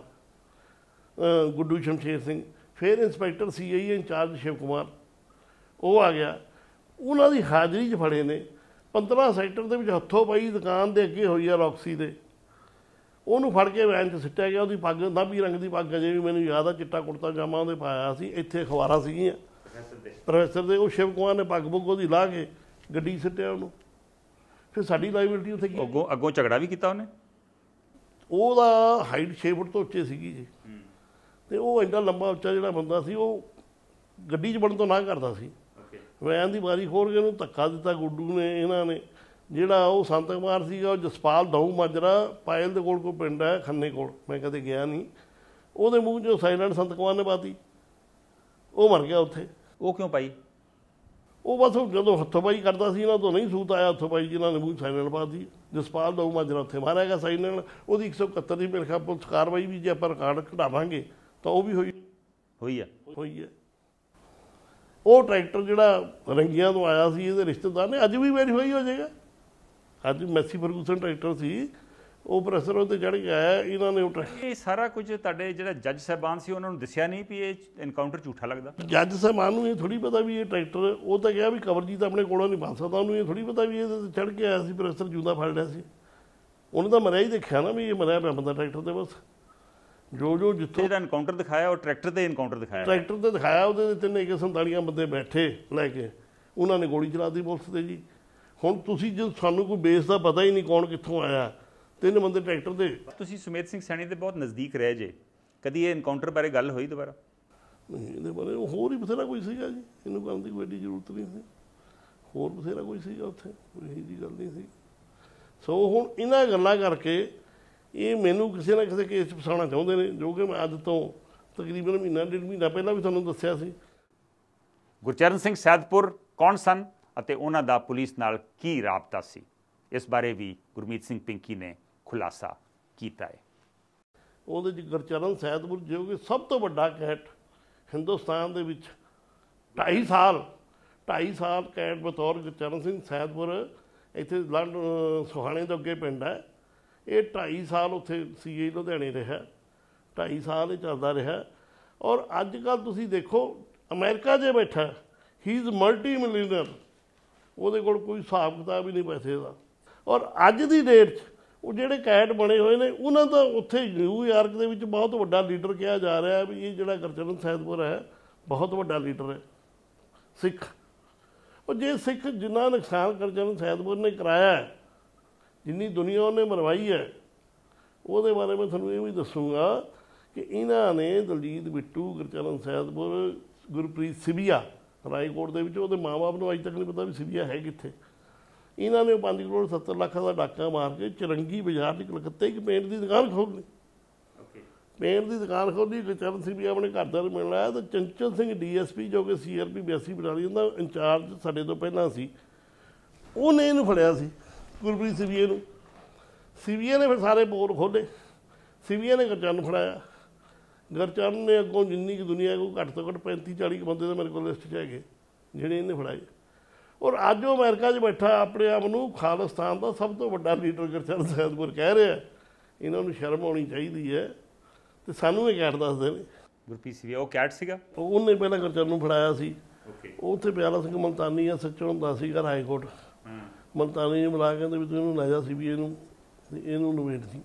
ਗੁੱਡੂ ਸ਼ਮਸ਼ੇਰ ਸਿੰਘ, ਫਿਰ inspector C I incharge Shiv Kumar, ਉਹ ਆ ਗਿਆ। ਉਹਨਾਂ ਦੀ ਹਾਜ਼ਰੀ 'ਚ ਫੜੇ ਨੇ। ਪੰਦਰਾਂ ਸੈਕਟਰ ਦੇ ਵਿੱਚ ਹੱਥੋਂ ਪਾਈ ਦੁਕਾਨ ਦੇ ਅੱਗੇ ਹੋਈ ਆ ਰੌਕਸੀ ਦੇ, ਉਹਨੂੰ ਫੜ ਕੇ ਵੈਨ 'ਚ ਸਿੱਟਿਆ ਗਿਆ। ਉਹਦੀ ਪੱਗ ਨਾਭੀ ਰੰਗ ਦੀ ਪੱਗ ਅਜੇ ਵੀ ਮੈਨੂੰ ਯਾਦ ਆ, ਚਿੱਟਾ ਕੁੜਤਾ ਜਾਮਾ ਉਹਦੇ ਪਾਇਆ ਸੀ। ਇੱਥੇ ਅਖਬਾਰਾਂ ਸੀਗੀਆਂ ਪ੍ਰੋਫੈਸਰ ਦੇ। ਉਹ ਸ਼ਿਵ ਕੁਮਾਰ ਨੇ ਪੱਗ ਪੁੱਗ ਉਹਦੀ ਲਾਹ ਕੇ ਗੱਡੀ ਸਿੱਟਿਆ ਉਹਨੂੰ। ਫਿਰ ਸਾਡੀ ਲਾਇਬਿਲਿਟੀ ਉੱਥੇ ਕੀ? ਅੱਗੋਂ ਅੱਗੋਂ ਝਗੜਾ ਵੀ ਕੀਤਾ ਉਹਨੇ? ਉਹਦਾ ਹਾਈਟ ਛੇ ਫੁੱਟ ਤੋਂ ਉੱਚੇ ਸੀਗੀ ਜੀ, ਅਤੇ ਉਹ ਐਡਾ ਲੰਬਾ ਉੱਚਾ ਜਿਹੜਾ ਬੰਦਾ ਸੀ ਉਹ ਗੱਡੀ 'ਚ ਵੜਨ ਤੋਂ ਨਾ ਕਰਦਾ ਸੀ। ਵੈਨ ਦੀ ਬਾਰੀ ਖੋਲ੍ਹ ਕੇ ਉਹਨੂੰ ਧੱਕਾ ਦਿੱਤਾ ਗੁੱਡੂ ਨੇ, ਇਹਨਾਂ ਨੇ। ਜਿਹੜਾ ਉਹ ਸੰਤ ਕੁਮਾਰ ਸੀਗਾ ਉਹ ਜਸਪਾਲ ਦਊ ਮਾਜਰਾ, ਪਾਇਲ ਦੇ ਕੋਲ ਕੋਈ ਪਿੰਡ ਹੈ ਖੰਨੇ ਕੋਲ, ਮੈਂ ਕਦੇ ਗਿਆ ਨਹੀਂ, ਉਹਦੇ ਮੂੰਹ 'ਚੋਂ ਸਾਇਲੈਂਟ ਸੰਤ ਕੁਮਾਰ ਨੇ ਪਾਤੀ, ਉਹ ਮਰ ਗਿਆ ਉੱਥੇ। ਉਹ ਕਿਉਂ ਪਾਈ? ਉਹ ਬਸ ਜਦੋਂ ਹੱਥੋਂ-ਪਾਈ ਕਰਦਾ ਸੀ ਇਹਨਾਂ ਤੋਂ ਨਹੀਂ ਸੂਤ ਆਇਆ ਹੱਥੋਂ-ਪਾਈ, ਜਿਹਨਾਂ ਨੇ ਮੂੰਹ ਸਾਇਲੈਂਟ ਪਾਤੀ। ਜਸਪਾਲ ਦਊ ਮਾਜਰਾ ਉੱਥੇ ਮਾਰਿਆ ਗਿਆ ਸਾਇਲੈਂਟ। ਉਹਦੀ ਇੱਕ ਸੌ ਇਕਹੱਤਰ ਦੀ ਮੇਰੇ ਖਿਆਲ ਪੁਲਿਸ ਕਾਰਵਾਈ ਵੀ ਜੇ ਆਪਾਂ ਰਿਕਾਰਡ ਕਢਾਵਾਂਗੇ ਤਾਂ ਉਹ ਵੀ ਹੋਈ ਹੋਈ ਆ ਹੋਈ ਹੈ। ਉਹ ਟਰੈਕਟਰ ਜਿਹੜਾ ਰੰਗੀਆਂ ਤੋਂ ਆਇਆ ਸੀ ਇਹਦੇ ਰਿਸ਼ਤੇਦਾਰ ਨੇ, ਅੱਜ ਵੀ ਵੈਰੀਫਾਈ ਹੋ ਜਾਏਗਾ। ਅੱਜ ਮੈਸੀ ਫਰਗੂਸਨ ਟਰੈਕਟਰ ਸੀ, ਉਹ ਪ੍ਰੈਸਰ ਉੱਤੇ ਚੜ੍ਹ ਕੇ ਆਇਆ, ਇਹਨਾਂ ਨੇ ਉਹ ਟਰੈਕਟਰ। ਇਹ ਸਾਰਾ ਕੁਝ ਤੁਹਾਡੇ ਜਿਹੜਾ ਜੱਜ ਸਾਹਿਬਾਨ ਸੀ ਉਹਨਾਂ ਨੂੰ ਦੱਸਿਆ ਨਹੀਂ ਵੀ ਇਹ ਐਨਕਾਊਂਟਰ ਝੂਠਾ ਲੱਗਦਾ? ਜੱਜ ਸਾਹਿਬਾਨ ਨੂੰ ਇਹ ਥੋੜ੍ਹੀ ਪਤਾ ਵੀ ਇਹ ਟਰੈਕਟਰ, ਉਹ ਤਾਂ ਕਿਹਾ ਵੀ ਕਵਰਜੀਤ ਆਪਣੇ ਕੋਲੋਂ ਨਹੀਂ ਬਣ ਸਕਦਾ, ਉਹਨੂੰ ਇਹ ਥੋੜ੍ਹੀ ਪਤਾ ਵੀ ਇਹਦੇ 'ਤੇ ਚੜ੍ਹ ਕੇ ਆਇਆ ਸੀ ਪ੍ਰੈਸਰ ਜਿਉਂਦਾ ਫੜ ਲਿਆ ਸੀ। ਉਹਨੇ ਤਾਂ ਮਰਿਆ ਹੀ ਦੇਖਿਆ ਨਾ ਵੀ ਇਹ ਮਰਿਆ ਪਿਆ ਬੰਦਾ ਟਰੈਕਟਰ 'ਤੇ। ਬਸ ਜੋ ਜੋ ਜਿੱਥੋਂ ਜਿਹੜਾ ਐਨਕਾਊਂਟਰ ਦਿਖਾਇਆ ਉਹ ਟਰੈਕਟਰ 'ਤੇ ਐਨਕਾਊਂਟਰ ਦਿਖਾਇਆ, ਟਰੈਕਟਰ 'ਤੇ ਦਿਖਾਇਆ। ਉਹਦੇ ਤਿੰਨ ਇੱਕ ਸੰਤਾਲੀਆਂ ਬੰਦੇ ਬੈਠੇ ਲੈ ਕੇ, ਉਹਨਾਂ ਨੇ ਗੋਲੀ ਚਲਾ ਦਿੱਤੀ ਪੁਲਿਸ 'ਤੇ ਜੀ। ਹੁਣ ਤੁਸੀਂ ਜਦੋਂ ਸਾਨੂੰ ਕੋਈ ਬੇਸ ਦਾ ਪਤਾ ਹੀ ਨਹੀਂ ਕੌਣ ਕਿੱਥੋਂ ਆਇਆ, ਤਿੰਨ ਬੰਦੇ ਟਰੈਕਟਰ 'ਤੇ। ਤੁਸੀਂ ਸੁਮੇਧ ਸਿੰਘ ਸੈਣੀ ਦੇ ਬਹੁਤ ਨਜ਼ਦੀਕ ਰਹੇ ਜੇ, ਕਦੀ ਇਹ ਐਨਕਾਊਂਟਰ ਬਾਰੇ ਗੱਲ ਹੋਈ ਦੁਬਾਰਾ? ਨਹੀਂ, ਇਹਦੇ ਬਾਰੇ ਹੋਰ ਹੀ ਬਥੇਰਾ ਕੋਈ ਸੀਗਾ ਜੀ, ਇਹਨੂੰ ਕਰਨ ਦੀ ਕੋਈ ਐਡੀ ਜ਼ਰੂਰਤ ਨਹੀਂ ਸੀ। ਹੋਰ ਬਥੇਰਾ ਕੋਈ ਸੀਗਾ ਉੱਥੇ, ਕੋਈ ਇਹੋ ਜਿਹੀ ਗੱਲ ਨਹੀਂ ਸੀ। ਸੋ ਹੁਣ ਇਹਨਾਂ ਗੱਲਾਂ ਕਰਕੇ ਇਹ ਮੈਨੂੰ ਕਿਸੇ ਨਾ ਕਿਸੇ ਕੇਸ 'ਚ ਫਸਾਉਣਾ ਚਾਹੁੰਦੇ ਨੇ, ਜੋ ਕਿ ਮੈਂ ਅੱਜ ਤੋਂ ਤਕਰੀਬਨ ਮਹੀਨਾ ਡੇਢ ਮਹੀਨਾ ਪਹਿਲਾਂ ਵੀ ਤੁਹਾਨੂੰ ਦੱਸਿਆ ਸੀ। ਗੁਰਚਰਨ ਸਿੰਘ ਸੈਦਪੁਰ ਕੌਣ ਸਨ ਅਤੇ ਉਹਨਾਂ ਦਾ ਪੁਲਿਸ ਨਾਲ ਕੀ ਰਾਬਤਾ ਸੀ, ਇਸ ਬਾਰੇ ਵੀ ਗੁਰਮੀਤ ਸਿੰਘ ਪਿੰਕੀ ਨੇ ਖੁਲਾਸਾ ਕੀਤਾ ਹੈ। ਉਹਦੇ 'ਚ ਗੁਰਚਰਨ ਸੈਦਪੁਰ ਜੋ ਕਿ ਸਭ ਤੋਂ ਵੱਡਾ ਕੈਟ ਹਿੰਦੁਸਤਾਨ ਦੇ ਵਿੱਚ, ਢਾਈ ਸਾਲ ਢਾਈ ਸਾਲ ਕੈਟ ਬਤੌਰ ਗੁਰਚਰਨ ਸਿੰਘ ਸੈਦਪੁਰ, ਇੱਥੇ ਲੰਡ ਸੁਹਾਣੇ ਤੋਂ ਅੱਗੇ ਪਿੰਡ ਹੈ, ਇਹ ਢਾਈ ਸਾਲ ਉੱਥੇ ਸੀ ਆਈ ਲੁਧਿਆਣੇ ਰਿਹਾ, ਢਾਈ ਸਾਲ ਇਹ ਚੱਲਦਾ ਰਿਹਾ। ਔਰ ਅੱਜ ਕੱਲ੍ਹ ਤੁਸੀਂ ਦੇਖੋ ਅਮਰੀਕਾ 'ਚ ਬੈਠਾ, ਹੀ ਇਜ਼ ਮਲਟੀ ਮਿਲੀਅਨਰ, ਉਹਦੇ ਕੋਲ ਕੋਈ ਹਿਸਾਬ ਕਿਤਾਬ ਹੀ ਨਹੀਂ ਪੈਸੇ ਦਾ। ਔਰ ਅੱਜ ਦੀ ਡੇਟ 'ਚ ਉਹ ਜਿਹੜੇ ਕੈਟ ਬਣੇ ਹੋਏ ਨੇ ਉਹਨਾਂ ਦਾ ਉੱਥੇ ਨਿਊਯਾਰਕ ਦੇ ਵਿੱਚ ਬਹੁਤ ਵੱਡਾ ਲੀਡਰ ਕਿਹਾ ਜਾ ਰਿਹਾ ਵੀ ਇਹ ਜਿਹੜਾ ਗੁਰਚਰਨ ਸੈਦਪੁਰ ਹੈ ਬਹੁਤ ਵੱਡਾ ਲੀਡਰ ਹੈ ਸਿੱਖ। ਉਹ ਜੇ ਸਿੱਖ ਜਿੰਨਾ ਨੁਕਸਾਨ ਗੁਰਚਰਨ ਸੈਦਪੁਰ ਨੇ ਕਰਾਇਆ, ਜਿੰਨੀ ਦੁਨੀਆ ਉਹਨੇ ਮਰਵਾਈ ਹੈ, ਉਹਦੇ ਬਾਰੇ ਮੈਂ ਤੁਹਾਨੂੰ ਇਹ ਵੀ ਦੱਸੂਗਾ ਕਿ ਇਹਨਾਂ ਨੇ ਦਲਜੀਤ ਬਿੱਟੂ, ਗੁਰਚਰਨ ਸੈਦਪੁਰ, ਗੁਰਪ੍ਰੀਤ ਸਿਬੀਆ ਰਾਏਕੋਟ ਦੇ ਵਿੱਚ, ਉਹਦੇ ਮਾਂ ਬਾਪ ਨੂੰ ਅੱਜ ਤੱਕ ਨਹੀਂ ਪਤਾ ਵੀ ਸਿਬੀਆ ਹੈ ਕਿੱਥੇ। ਇਹਨਾਂ ਨੇ ਪੰਜ ਕਰੋੜ ਸੱਤਰ ਲੱਖ ਦਾ ਡਾਕਾ ਮਾਰ ਕੇ ਚਰੰਗੀ ਬਾਜ਼ਾਰ 'ਚ ਕਲਕੱਤੇ ਇੱਕ ਪੇਂਟ ਦੀ ਦੁਕਾਨ ਖੋਲ੍ਹ ਲਈ। ਪੇਂਟ ਦੀ ਦੁਕਾਨ ਖੋਲ੍ਹੀ, ਗੁਰਚਰਨ ਸਿਬੀਆ ਆਪਣੇ ਘਰਦਿਆਂ ਨੂੰ ਮਿਲਣ ਆਇਆ ਤਾਂ Chanchal Singh D S P ਜੋ ਕਿ ਸੀ ਆਰ ਪੀ ਬਿਆਸੀ ਬਟਾਲੀਅਨ ਦਾ ਇੰਚਾਰਜ ਸਾਡੇ ਤੋਂ ਪਹਿਲਾਂ ਸੀ, ਉਹਨੇ ਇਹਨੂੰ ਫੜਿਆ ਸੀ ਗੁਰਪ੍ਰੀਤ ਸਿਬੀਏ ਨੂੰ। ਸਿਬੀਏ ਨੇ ਫਿਰ ਸਾਰੇ ਪੋਰ ਖੋਲ੍ਹੇ, ਸਿਬੀਏ ਨੇ ਗੁਰਚਰਨ ਫੜਾਇਆ। ਗੁਰਚਰਨ ਨੇ ਅੱਗੋਂ ਜਿੰਨੀ ਕੁ ਦੁਨੀਆ ਕੋਲ ਘੱਟ ਤੋਂ ਘੱਟ ਪੈਂਤੀ ਚਾਲੀ ਕੁ ਬੰਦੇ ਤਾਂ ਮੇਰੇ ਕੋਲ ਲਿਸਟ 'ਚ ਹੈਗੇ ਜਿਹੜੇ ਇਹਨੇ ਫੜਾਏ। ਔਰ ਅੱਜ ਉਹ ਅਮਰੀਕਾ 'ਚ ਬੈਠਾ ਆਪਣੇ ਆਪ ਨੂੰ ਖਾਲਿਸਤਾਨ ਦਾ ਸਭ ਤੋਂ ਵੱਡਾ ਲੀਡਰ ਗੁਰਚਰਨ ਸੈਦਪੁਰ ਕਹਿ ਰਿਹਾ। ਇਹਨਾਂ ਨੂੰ ਸ਼ਰਮ ਆਉਣੀ ਚਾਹੀਦੀ ਹੈ, ਅਤੇ ਸਾਨੂੰ ਇਹ ਕੈਟ ਦੱਸਦੇ ਨੇ। ਗੁਰਪ੍ਰੀਤ ਸਿਬੀਆ ਉਹ ਕੈਟ ਸੀਗਾ, ਉਹਨੇ ਪਹਿਲਾਂ ਗੁਰਚਰਨ ਨੂੰ ਫੜਾਇਆ ਸੀ। ਉੱਥੇ ਪਿਆਰਾ ਸਿੰਘ ਮਲਤਾਨੀ ਆ ਸੱਚੋ ਹੁੰਦਾ ਸੀਗਾ ਰਾਏਕੋਟ, ਮਲਤਾਨੀ ਨੇ ਬੁਲਾ ਕੇ ਵੀ ਤੂੰ ਇਹਨੂੰ ਲੈ ਜਾ ਸੀ ਵੀ ਇਹਨੂੰ ਇਹਨੂੰ ਨਵੇੜ ਸੀ।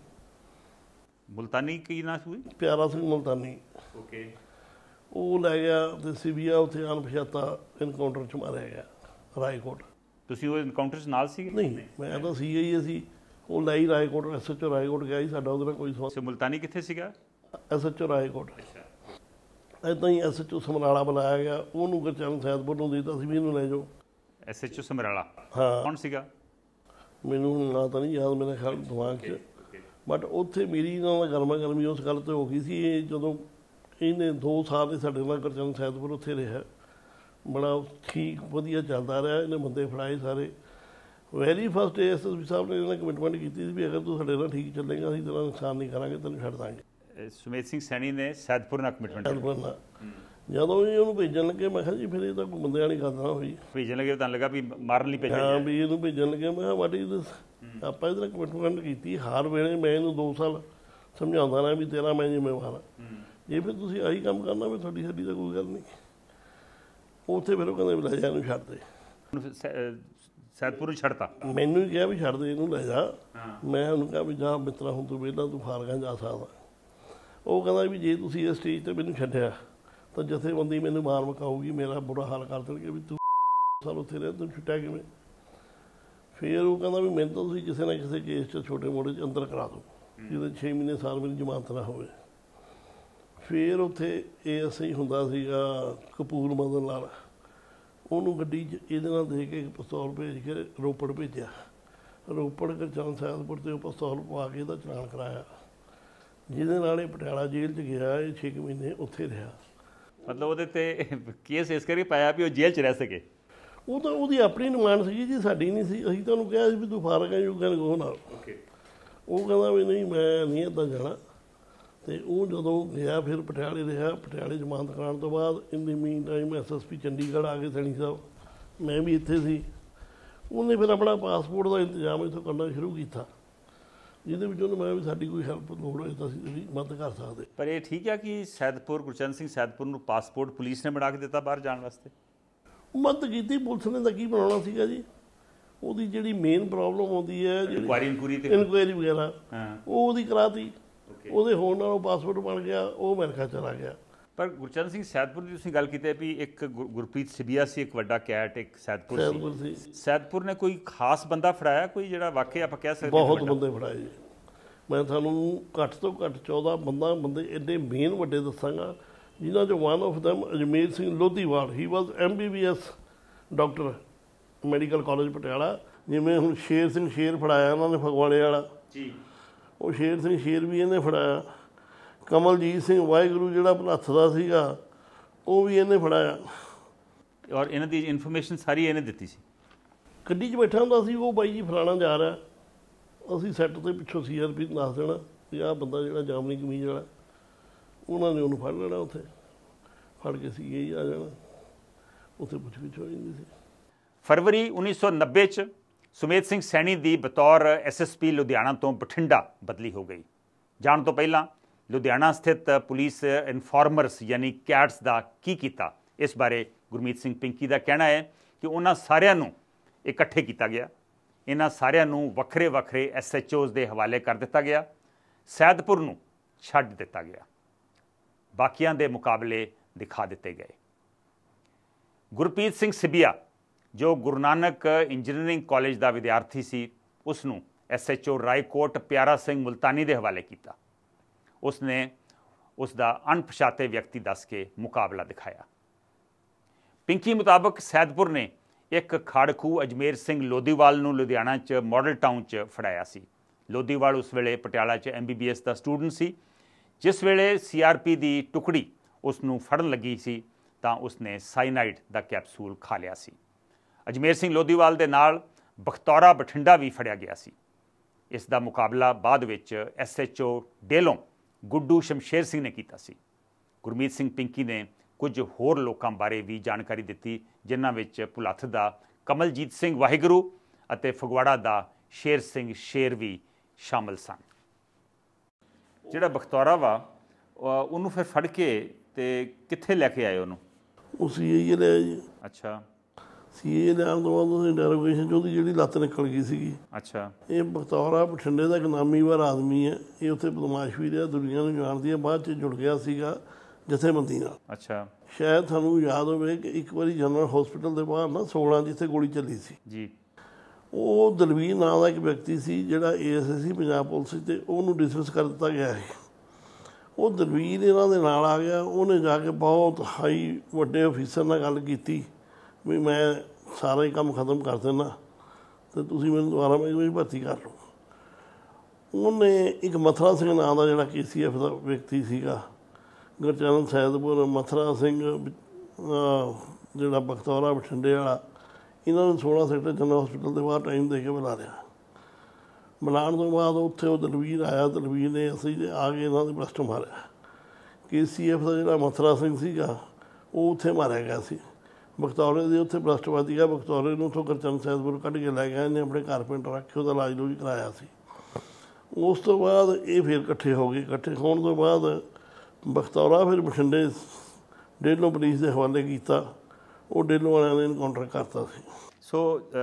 ਮੁਲਤਾਨੀ ਕੀ ਨਾਂ ਸੀ? ਪਿਆਰਾ ਸਿੰਘ ਮਲਤਾਨੀ। ਓਕੇ। ਉਹ ਲੈ ਗਿਆ ਅਤੇ ਸਿਬੀਆ ਉੱਥੇ ਅਣਪਛਾਤਾ ਇਨਕਾਊਂਟਰ 'ਚ ਮਾਰਿਆ ਗਿਆ ਰਾਏਕੋਟ। ਤੁਸੀਂ ਉਹ ਇਨਕਾਊਂਟਰ 'ਚ ਨਾਲ ਸੀਗੇ? ਨਹੀਂ, ਮੈਂ ਤਾਂ ਸੀ ਹੀ ਅਸੀਂ ਉਹ ਲਈ Raikot, S H O Raikot ਗਿਆ ਸੀ, ਸਾਡਾ ਉਹਦੇ ਨਾਲ ਕੋਈ ਸਵਾਲ। ਮੁਲਤਾਨੀ ਕਿੱਥੇ ਸੀਗਾ? S H O Raikot. ਇੱਦਾਂ ਹੀ ਐਸ ਐਚ ਓ ਸਮਰਾਲਾ ਬੁਲਾਇਆ ਗਿਆ, ਉਹਨੂੰ ਗੁਰਚਰਨ ਸੈਦਪੁਰ ਨੂੰ ਦੇ ਦਿੱਤਾ ਸੀ ਵੀ ਇਹਨੂੰ ਲੈ ਜਾਓ। S H O Samrala? ਹਾਂ। ਕੌਣ ਸੀਗਾ? ਮੈਨੂੰ ਹੁਣ ਨਾਂ ਤਾਂ ਨਹੀਂ ਯਾਦ ਮੇਰੇ ਖਿਆਲ ਦਿਮਾਗ 'ਚ, ਬਟ ਉੱਥੇ ਮੇਰੀ ਇਹਨਾਂ ਨਾਲ ਗਰਮਾ ਗਰਮੀ ਉਸ ਗੱਲ 'ਤੇ ਹੋ ਗਈ ਸੀ। ਇਹ ਜਦੋਂ ਇਹਨੇ ਦੋ ਸਾਲ ਦੇ ਸਾਡੇ ਨਾਲ ਗੁਰਚਰਨ ਸੈਦਪੁਰ ਉੱਥੇ ਰਿਹਾ, ਬੜਾ ਠੀਕ ਵਧੀਆ ਚੱਲਦਾ ਰਿਹਾ। ਇਹਨੇ ਬੰਦੇ ਫੜਾਏ ਸਾਰੇ। Very first A S S P ਸਾਹਿਬ ਨੇ ਇਹਨਾਂ ਕਮਿਟਮੈਂਟ ਕੀਤੀ ਸੀ ਵੀ ਅਗਰ ਤੂੰ ਸਾਡੇ ਨਾਲ ਠੀਕ ਚੱਲੇਗਾ ਅਸੀਂ ਤੇਰਾ ਨੁਕਸਾਨ ਨਹੀਂ ਕਰਾਂਗੇ, ਤੈਨੂੰ ਛੱਡ ਦਾਂਗੇ। ਸੁਮੇਧ ਸਿੰਘ ਸੈਣੀ ਨੇ ਸੈਦਪੁਰ ਨਾਲ ਕਮਿਟਮੈਂਟ ਕੀਤੀ। ਜਦੋਂ ਵੀ ਉਹਨੂੰ ਭੇਜਣ ਲੱਗੇ ਮੈਂ ਕਿਹਾ ਜੀ ਫਿਰ ਇਹ ਤਾਂ ਕੋਈ ਬੰਦਿਆਂ ਵਾਲੀ ਗੱਲ ਨਾ ਹੋਈ। ਭੇਜਣ ਲੱਗੇ ਤਾਂ ਲੱਗਾ ਵੀ ਮਾਰਨ ਲਈ ਭੇਜਿਆ? ਹਾਂ, ਵੀ ਇਹਨੂੰ ਭੇਜਣ ਲੱਗੇ। ਮੈਂ ਕਿਹਾ ਵਾਟ ਇਜ਼ ਦਿਸ। ਆਪਾਂ ਇਹਦੇ ਨਾਲ ਕਮਿਟਮੈਂਟ ਕੀਤੀ ਹਰ ਵੇਲੇ। ਮੈਂ ਇਹਨੂੰ ਦੋ ਸਾਲ ਸਮਝਾਉਂਦਾ ਰਿਹਾ ਵੀ ਤੇਰਾ ਮੈਂ ਜ਼ਿੰਮੇਵਾਰ ਹਾਂ, ਜੇ ਫਿਰ ਤੁਸੀਂ ਆਹੀ ਕੰਮ ਕਰਨਾ ਵੀ ਤੁਹਾਡੀ ਸਾਡੀ ਤਾਂ ਕੋਈ ਗੱਲ ਨਹੀਂ। ਉੱਥੇ ਫਿਰ ਉਹ ਕਹਿੰਦੇ ਵੀ ਲੈ ਜਾ ਇਹਨੂੰ ਛੱਡ ਦੇ। ਸੈਦਪੁਰ ਨੂੰ ਛੱਡਤਾ? ਮੈਨੂੰ ਹੀ ਕਿਹਾ ਵੀ ਛੱਡ ਦੇ ਇਹਨੂੰ, ਲੈ ਜਾ। ਮੈਂ ਉਹਨੂੰ ਕਿਹਾ ਵੀ ਜਾ ਮਿੱਤਰਾ ਹੁਣ ਤੂੰ ਵਿਹਲਾ, ਤੂੰ ਫਾਰਗਾਂ ਜਾ ਸਕਦਾ। ਉਹ ਕਹਿੰਦਾ ਵੀ ਜੇ ਤੁਸੀਂ ਇਸ ਸਟੇਜ 'ਤੇ ਮੈਨੂੰ ਛੱਡਿਆ ਤਾਂ ਜਥੇਬੰਦੀ ਮੈਨੂੰ ਮਾਰ ਮਕਾਊਗੀ, ਮੇਰਾ ਬੁਰਾ ਹਾਲ ਕਰ ਦੇਣਗੇ ਵੀ ਤੂੰ ਸਾਲ ਉੱਥੇ ਰਿਹਾ, ਤੈਨੂੰ ਛੁੱਟਿਆ ਕਿਵੇਂ। ਫਿਰ ਉਹ ਕਹਿੰਦਾ ਵੀ ਮੈਨੂੰ ਤਾਂ ਤੁਸੀਂ ਕਿਸੇ ਨਾ ਕਿਸੇ ਕੇਸ 'ਚ ਛੋਟੇ ਮੋਟੇ 'ਚ ਅੰਦਰ ਕਰਾ ਦਿਓ ਜਿਹਦੇ ਛੇ ਮਹੀਨੇ ਸਾਲ ਮੇਰੀ ਜ਼ਮਾਨਤ ਨਾ ਹੋਵੇ। ਫਿਰ ਉੱਥੇ ਏ ਐਸ ਆਈ ਹੁੰਦਾ ਸੀਗਾ ਕਪੂਰ ਮਦਨ ਲਾਲ, ਉਹਨੂੰ ਗੱਡੀ 'ਚ ਇਹਦੇ ਨਾਲ ਦੇ ਕੇ ਪਿਸਤੌਲ ਭੇਜ ਕੇ ਰੋਪੜ ਭੇਜਿਆ। ਰੋਪੜ ਗੁਰਚਰਨ ਸੈਦਪੁਰ 'ਤੇ ਉਹ ਪਿਸਤੌਲ ਪਵਾ ਕੇ ਇਹਦਾ ਚਲਾਨ ਕਰਾਇਆ, ਜਿਹਦੇ ਨਾਲ ਇਹ ਪਟਿਆਲਾ ਜੇਲ੍ਹ 'ਚ ਗਿਆ। ਇਹ ਛੇ ਕੁ ਮਹੀਨੇ ਉੱਥੇ ਰਿਹਾ। ਮਤਲਬ ਉਹਦੇ 'ਤੇ ਕੇਸ ਇਸ ਕਰਕੇ ਪਾਇਆ ਵੀ ਉਹ ਜੇਲ੍ਹ 'ਚ ਰਹਿ ਸਕੇ? ਉਹ ਤਾਂ ਉਹਦੀ ਆਪਣੀ ਡਿਮਾਂਡ ਸੀਗੀ ਜੀ, ਸਾਡੀ ਨਹੀਂ ਸੀ। ਅਸੀਂ ਤਾਂ ਉਹਨੂੰ ਕਿਹਾ ਸੀ ਵੀ ਤੂੰ ਫਾਰਗ ਹੈ, ਯੂ ਕੈਨ ਗੋ ਨਾਲ। ਉਹ ਕਹਿੰਦਾ ਵੀ ਨਹੀਂ ਮੈਂ ਨਹੀਂ ਇੱਦਾਂ ਜਾਣਾ। ਅਤੇ ਉਹ ਜਦੋਂ ਗਿਆ ਫਿਰ ਪਟਿਆਲੇ ਰਿਹਾ। ਪਟਿਆਲੇ ਜ਼ਮਾਨਤ ਕਰਾਉਣ ਤੋਂ ਬਾਅਦ in the meantime S S P Chandigarh ਆ ਗਏ ਸੈਣੀ ਸਾਹਿਬ, ਮੈਂ ਵੀ ਇੱਥੇ ਸੀ। ਉਹਨੇ ਫਿਰ ਆਪਣਾ ਪਾਸਪੋਰਟ ਦਾ ਇੰਤਜ਼ਾਮ ਇੱਥੋਂ ਕਰਨਾ ਸ਼ੁਰੂ ਕੀਤਾ, ਜਿਹਦੇ ਵਿੱਚ ਉਹਨੂੰ ਮੈਂ ਵੀ ਸਾਡੀ ਕੋਈ ਹੈਲਪ ਲੋੜ ਹੋਏ ਤਾਂ ਅਸੀਂ ਉਹਦੀ ਮਦਦ ਕਰ ਸਕਦੇ। ਪਰ ਇਹ ਠੀਕ ਹੈ ਕਿ ਸੈਦਪੁਰ ਗੁਰਚਰਨ ਸਿੰਘ ਸੈਦਪੁਰ ਨੂੰ ਪਾਸਪੋਰਟ ਪੁਲਿਸ ਨੇ ਬਣਾ ਕੇ ਦਿੱਤਾ ਬਾਹਰ ਜਾਣ ਵਾਸਤੇ? ਮਦਦ ਕੀਤੀ ਪੁਲਿਸ ਨੇ, ਤਾਂ ਕੀ ਬਣਾਉਣਾ ਸੀਗਾ ਜੀ। ਉਹਦੀ ਜਿਹੜੀ ਮੇਨ ਪ੍ਰੋਬਲਮ ਆਉਂਦੀ ਹੈ ਜਿਹੜੀ ਇਨਕੁਆਇਰੀ ਵਗੈਰਾ, ਉਹ ਉਹਦੀ ਕਰਾਤੀ। ਉਹਦੇ ਹੋਣ ਨਾਲ ਉਹ ਪਾਸਪੋਰਟ ਬਣ ਗਿਆ, ਉਹ ਅਮਰੀਕਾ ਚਲਾ ਗਿਆ। ਪਰ ਗੁਰਚਰਨ ਸਿੰਘ ਸੈਦਪੁਰ ਦੀ ਤੁਸੀਂ ਗੱਲ ਕੀਤੀ ਵੀ ਇੱਕ ਗੁਰਪ੍ਰੀਤ ਸਿਬੀਆ ਸੀ, ਇੱਕ ਵੱਡਾ ਕੈਟ, ਇੱਕ ਸੈਦਪੁਰ ਸੀ। ਸੈਦਪੁਰ ਨੇ ਕੋਈ ਖਾਸ ਬੰਦਾ ਫੜਾਇਆ ਕੋਈ ਜਿਹੜਾ ਵਾਕਿਆ ਆਪਾਂ ਕਹਿ ਸਕਦੇ? ਬਹੁਤ ਬੰਦੇ ਫੜਾਏ ਜੀ। ਮੈਂ ਤੁਹਾਨੂੰ ਘੱਟ ਤੋਂ ਘੱਟ ਚੌਦਾਂ ਬੰਦਾ ਬੰਦੇ ਐਡੇ ਮੇਨ ਵੱਡੇ ਦੱਸਾਂਗਾ, ਜਿਨ੍ਹਾਂ 'ਚੋਂ one of them Ajmer Singh Lodhiwal. He was M B B S doctor, medical college Patiala. ਜਿਵੇਂ ਹੁਣ ਸ਼ੇਰ ਸਿੰਘ ਸ਼ੇਰ ਫੜਾਇਆ ਉਹਨਾਂ ਨੇ ਫਗਵਾੜੇ ਵਾਲਾ ਜੀ, ਉਹ ਸ਼ੇਰ ਸਿੰਘ ਸ਼ੇਰ ਵੀ ਇਹਨੇ ਫੜਾਇਆ। ਕਮਲਜੀਤ ਸਿੰਘ ਵਾਹਿਗੁਰੂ ਜਿਹੜਾ ਭਨੱਥ ਦਾ ਸੀਗਾ, ਉਹ ਵੀ ਇਹਨੇ ਫੜਾਇਆ। ਔਰ ਇਹਨਾਂ ਦੀ ਇਨਫੋਰਮੇਸ਼ਨ ਸਾਰੀ ਇਹਨੇ ਦਿੱਤੀ ਸੀ? ਗੱਡੀ 'ਚ ਬੈਠਾ ਹੁੰਦਾ ਸੀ ਉਹ, ਬਾਈ ਜੀ ਫਲਾਣਾ ਜਾ ਰਿਹਾ, ਅਸੀਂ ਸੈੱਟ 'ਤੇ ਪਿੱਛੋਂ ਸੀ ਆਰ ਪੀ ਦੱਸ ਦੇਣਾ ਵੀ ਆਹ ਬੰਦਾ ਜਿਹੜਾ ਜਾਮਨੀ ਕਮੀਜ਼ ਵਾਲਾ, ਉਹਨਾਂ ਨੇ ਉਹਨੂੰ ਫੜ ਲੈਣਾ। ਉੱਥੇ ਫੜ ਕੇ ਸੀ ਹੀ ਆ ਜਾਣਾ, ਉੱਥੇ ਪੁੱਛ ਗਿੱਛ ਹੋ ਜਾਂਦੀ ਸੀ। ਫਰਵਰੀ ਉੱਨੀ ਸੌ ਨੱਬੇ 'ਚ ਸੁਮੇਧ ਸਿੰਘ ਸੈਣੀ ਦੀ ਬਤੌਰ ਐਸ ਐਸ ਪੀ ਲੁਧਿਆਣਾ ਤੋਂ ਬਠਿੰਡਾ ਬਦਲੀ ਹੋ ਗਈ। ਜਾਣ ਤੋਂ ਪਹਿਲਾਂ ਲੁਧਿਆਣਾ ਸਥਿਤ ਪੁਲਿਸ ਇਨਫਾਰਮਰਸ ਯਾਨੀ ਕੈਟਸ ਦਾ ਕੀ ਕੀਤਾ, ਇਸ ਬਾਰੇ ਗੁਰਮੀਤ ਸਿੰਘ ਪਿੰਕੀ ਦਾ ਕਹਿਣਾ ਹੈ ਕਿ ਉਹਨਾਂ ਸਾਰਿਆਂ ਨੂੰ ਇਕੱਠੇ ਕੀਤਾ ਗਿਆ। ਇਹਨਾਂ ਸਾਰਿਆਂ ਨੂੰ ਵੱਖਰੇ ਵੱਖਰੇ ਐਸ ਐਚ ਓਜ਼ ਦੇ ਹਵਾਲੇ ਕਰ ਦਿੱਤਾ ਗਿਆ। ਸੈਦਪੁਰ ਨੂੰ ਛੱਡ ਦਿੱਤਾ ਗਿਆ, ਬਾਕੀਆਂ ਦੇ ਮੁਕਾਬਲੇ ਦਿਖਾ ਦਿੱਤੇ ਗਏ। ਗੁਰਪ੍ਰੀਤ ਸਿੰਘ ਸਿਬੀਆ ਜੋ ਗੁਰੂ ਨਾਨਕ ਇੰਜੀਨੀਅਰਿੰਗ ਕਾਲਜ ਦਾ ਵਿਦਿਆਰਥੀ ਸੀ, ਉਸ ਨੂੰ S H O Raikot Piara Singh Multani ਦੇ ਹਵਾਲੇ ਕੀਤਾ। ਉਸ ਨੇ ਉਸ ਦਾ ਅਣਪਛਾਤੇ ਵਿਅਕਤੀ ਦੱਸ ਕੇ ਮੁਕਾਬਲਾ ਦਿਖਾਇਆ। ਪਿੰਕੀ ਮੁਤਾਬਕ ਸੈਦਪੁਰ ਨੇ ਇੱਕ ਖਾੜਕੂ ਅਜਮੇਰ ਸਿੰਘ ਲੋਧੀਵਾਲ ਨੂੰ ਲੁਧਿਆਣਾ 'ਚ ਮਾਡਲ ਟਾਊਨ 'ਚ ਫੜਾਇਆ ਸੀ। ਲੋਧੀਵਾਲ ਉਸ ਵੇਲੇ ਪਟਿਆਲਾ 'ਚ ਐਮ ਬੀ ਬੀ ਐਸ ਦਾ ਸਟੂਡੈਂਟ ਸੀ। ਜਿਸ ਵੇਲੇ ਸੀ ਆਰ ਪੀ ਦੀ ਟੁਕੜੀ ਉਸ ਨੂੰ ਫੜਨ ਲੱਗੀ ਸੀ ਤਾਂ ਉਸਨੇ ਸਾਈਨਾਈਡ ਦਾ ਕੈਪਸੂਲ ਖਾ ਲਿਆ ਸੀ। ਅਜਮੇਰ ਸਿੰਘ ਲੋਧੀਵਾਲ ਦੇ ਨਾਲ ਬਖਤੌਰਾ ਬਠਿੰਡਾ ਵੀ ਫੜਿਆ ਗਿਆ ਸੀ। ਇਸ ਦਾ ਮੁਕਾਬਲਾ ਬਾਅਦ ਵਿੱਚ S H O Dehlon Guddu Shamsher Singh ਨੇ ਕੀਤਾ ਸੀ। ਗੁਰਮੀਤ ਸਿੰਘ ਪਿੰਕੀ ਨੇ ਕੁਝ ਹੋਰ ਲੋਕਾਂ ਬਾਰੇ ਵੀ ਜਾਣਕਾਰੀ ਦਿੱਤੀ, ਜਿਨ੍ਹਾਂ ਵਿੱਚ ਭੁਲੱਥ ਦਾ ਕਮਲਜੀਤ ਸਿੰਘ ਵਾਹਿਗੁਰੂ ਅਤੇ ਫਗਵਾੜਾ ਦਾ ਸ਼ੇਰ ਸਿੰਘ ਸ਼ੇਰ ਵੀ ਸ਼ਾਮਲ ਸਨ। ਜਿਹੜਾ ਬਖਤੌਰਾ ਵਾ ਉਹਨੂੰ ਫਿਰ ਫੜ ਕੇ ਤੇ ਕਿੱਥੇ ਲੈ ਕੇ ਆਏ ਉਹਨੂੰ? ਉਹ ਸੀ ਏ ਲਿਆ ਜੀ। ਅੱਛਾ, ਸੀ ਏ ਲਿਆਉਣ ਤੋਂ ਬਾਅਦ ਉਹਦੀ ਡੈਰੋਗੇਸ਼ਨ 'ਚ ਉਹਦੀ ਜਿਹੜੀ ਲੱਤ ਨਿਕਲ ਗਈ ਸੀਗੀ। ਅੱਛਾ, ਇਹ ਬਖਤੌਰਾ ਬਠਿੰਡੇ ਦਾ ਇੱਕ ਨਾਮੀਵਾਰ ਆਦਮੀ ਹੈ, ਇਹ ਉੱਥੇ ਬਦਮਾਸ਼ ਵੀ ਰਿਹਾ, ਦੁਨੀਆ ਨੂੰ ਜਾਣਦੀ ਹੈ। ਬਾਅਦ 'ਚ ਜੁੜ ਗਿਆ ਸੀਗਾ ਜਥੇਬੰਦੀ ਨਾਲ। ਅੱਛਾ, ਸ਼ਾਇਦ ਤੁਹਾਨੂੰ ਯਾਦ ਹੋਵੇ ਕਿ ਇੱਕ ਵਾਰੀ ਜਨਰਲ ਹੌਸਪੀਟਲ ਦੇ ਬਾਹਰ ਨਾ ਸੋਲਾਂ ਜਿੱਥੇ ਗੋਲੀ ਚੱਲੀ ਸੀ ਜੀ, ਉਹ ਦਲਵੀਰ ਨਾਂ ਦਾ ਇੱਕ ਵਿਅਕਤੀ ਸੀ ਜਿਹੜਾ ਏ ਐਸ ਆਈ ਸੀ ਪੰਜਾਬ ਪੁਲਿਸ, ਤੇ ਉਹਨੂੰ ਡਿਸਮਿਸ ਕਰ ਦਿੱਤਾ ਗਿਆ ਸੀ। ਉਹ ਦਲਵੀਰ ਇਹਨਾਂ ਦੇ ਨਾਲ ਆ ਗਿਆ, ਉਹਨੇ ਜਾ ਕੇ ਬਹੁਤ ਹਾਈ ਵੱਡੇ ਅਫੀਸਰ ਨਾਲ ਗੱਲ ਕੀਤੀ ਵੀ ਮੈਂ ਸਾਰਾ ਹੀ ਕੰਮ ਖਤਮ ਕਰ ਦਿੰਦਾ ਅਤੇ ਤੁਸੀਂ ਮੈਨੂੰ ਦੁਬਾਰਾ ਮੈਂ ਭਰਤੀ ਕਰ ਲਓ। ਉਹਨੇ ਇੱਕ ਮਥੁਰਾ ਸਿੰਘ ਨਾਂ ਦਾ ਜਿਹੜਾ ਕੇ ਸੀ ਐਫ ਦਾ ਵਿਅਕਤੀ ਸੀਗਾ, ਗੁਰਚਰਨ ਸੈਦਪੁਰ, ਮਥੁਰਾ ਸਿੰਘ ਜਿਹੜਾ ਬਖਤੌਰਾ ਬਠਿੰਡੇ ਵਾਲਾ, ਇਹਨਾਂ ਨੂੰ ਸੋਲਾਂ ਸੈਕਟਰ ਜਨਰਲ ਹੌਸਪੀਟਲ ਦੇ ਬਾਹਰ ਟਾਈਮ ਦੇ ਕੇ ਬੁਲਾ ਲਿਆ। ਬੁਲਾਉਣ ਤੋਂ ਬਾਅਦ ਉੱਥੇ ਉਹ ਦਲਵੀਰ ਆਇਆ, ਦਲਵੀਰ ਨੇ ਅਸੀਂ ਆ ਕੇ ਇਹਨਾਂ ਦੇ ਬਰਸਟ ਮਾਰਿਆ। ਕੇ ਸੀ ਐਫ ਦਾ ਜਿਹੜਾ ਮਥੁਰਾ ਸਿੰਘ ਸੀਗਾ ਉਹ ਉੱਥੇ ਮਾਰਿਆ ਗਿਆ ਸੀ। ਬਖਤੌਰੇ ਦੇ ਉੱਥੇ ਬਰਸਟ ਵੱਜ ਗਿਆ, ਬਖਤੌਰੇ ਨੂੰ ਉੱਥੋਂ ਗੁਰਚਰਨ ਸੈਦਪੁਰ ਕੱਢ ਕੇ ਲੈ ਗਿਆ, ਇਹਨੇ ਆਪਣੇ ਘਰ ਪਿੰਡ ਰੱਖ ਕੇ ਉਹਦਾ ਇਲਾਜ ਲੂਜ ਕਰਾਇਆ ਸੀ। ਉਸ ਤੋਂ ਬਾਅਦ ਇਹ ਫਿਰ ਇਕੱਠੇ ਹੋ ਗਏ। ਇਕੱਠੇ ਹੋਣ ਤੋਂ ਬਾਅਦ ਬਖਤੌਰਾ ਫਿਰ ਬਠਿੰਡੇ ਡੇਲੋਂ ਪੁਲਿਸ ਦੇ ਹਵਾਲੇ ਕੀਤਾ, ਉਹ ਡੇਲੋਂ ਵਾਲਿਆਂ ਨੇ ਇਨਕਾਊਂਟਰ ਕਰਤਾ ਸੀ। ਸੋ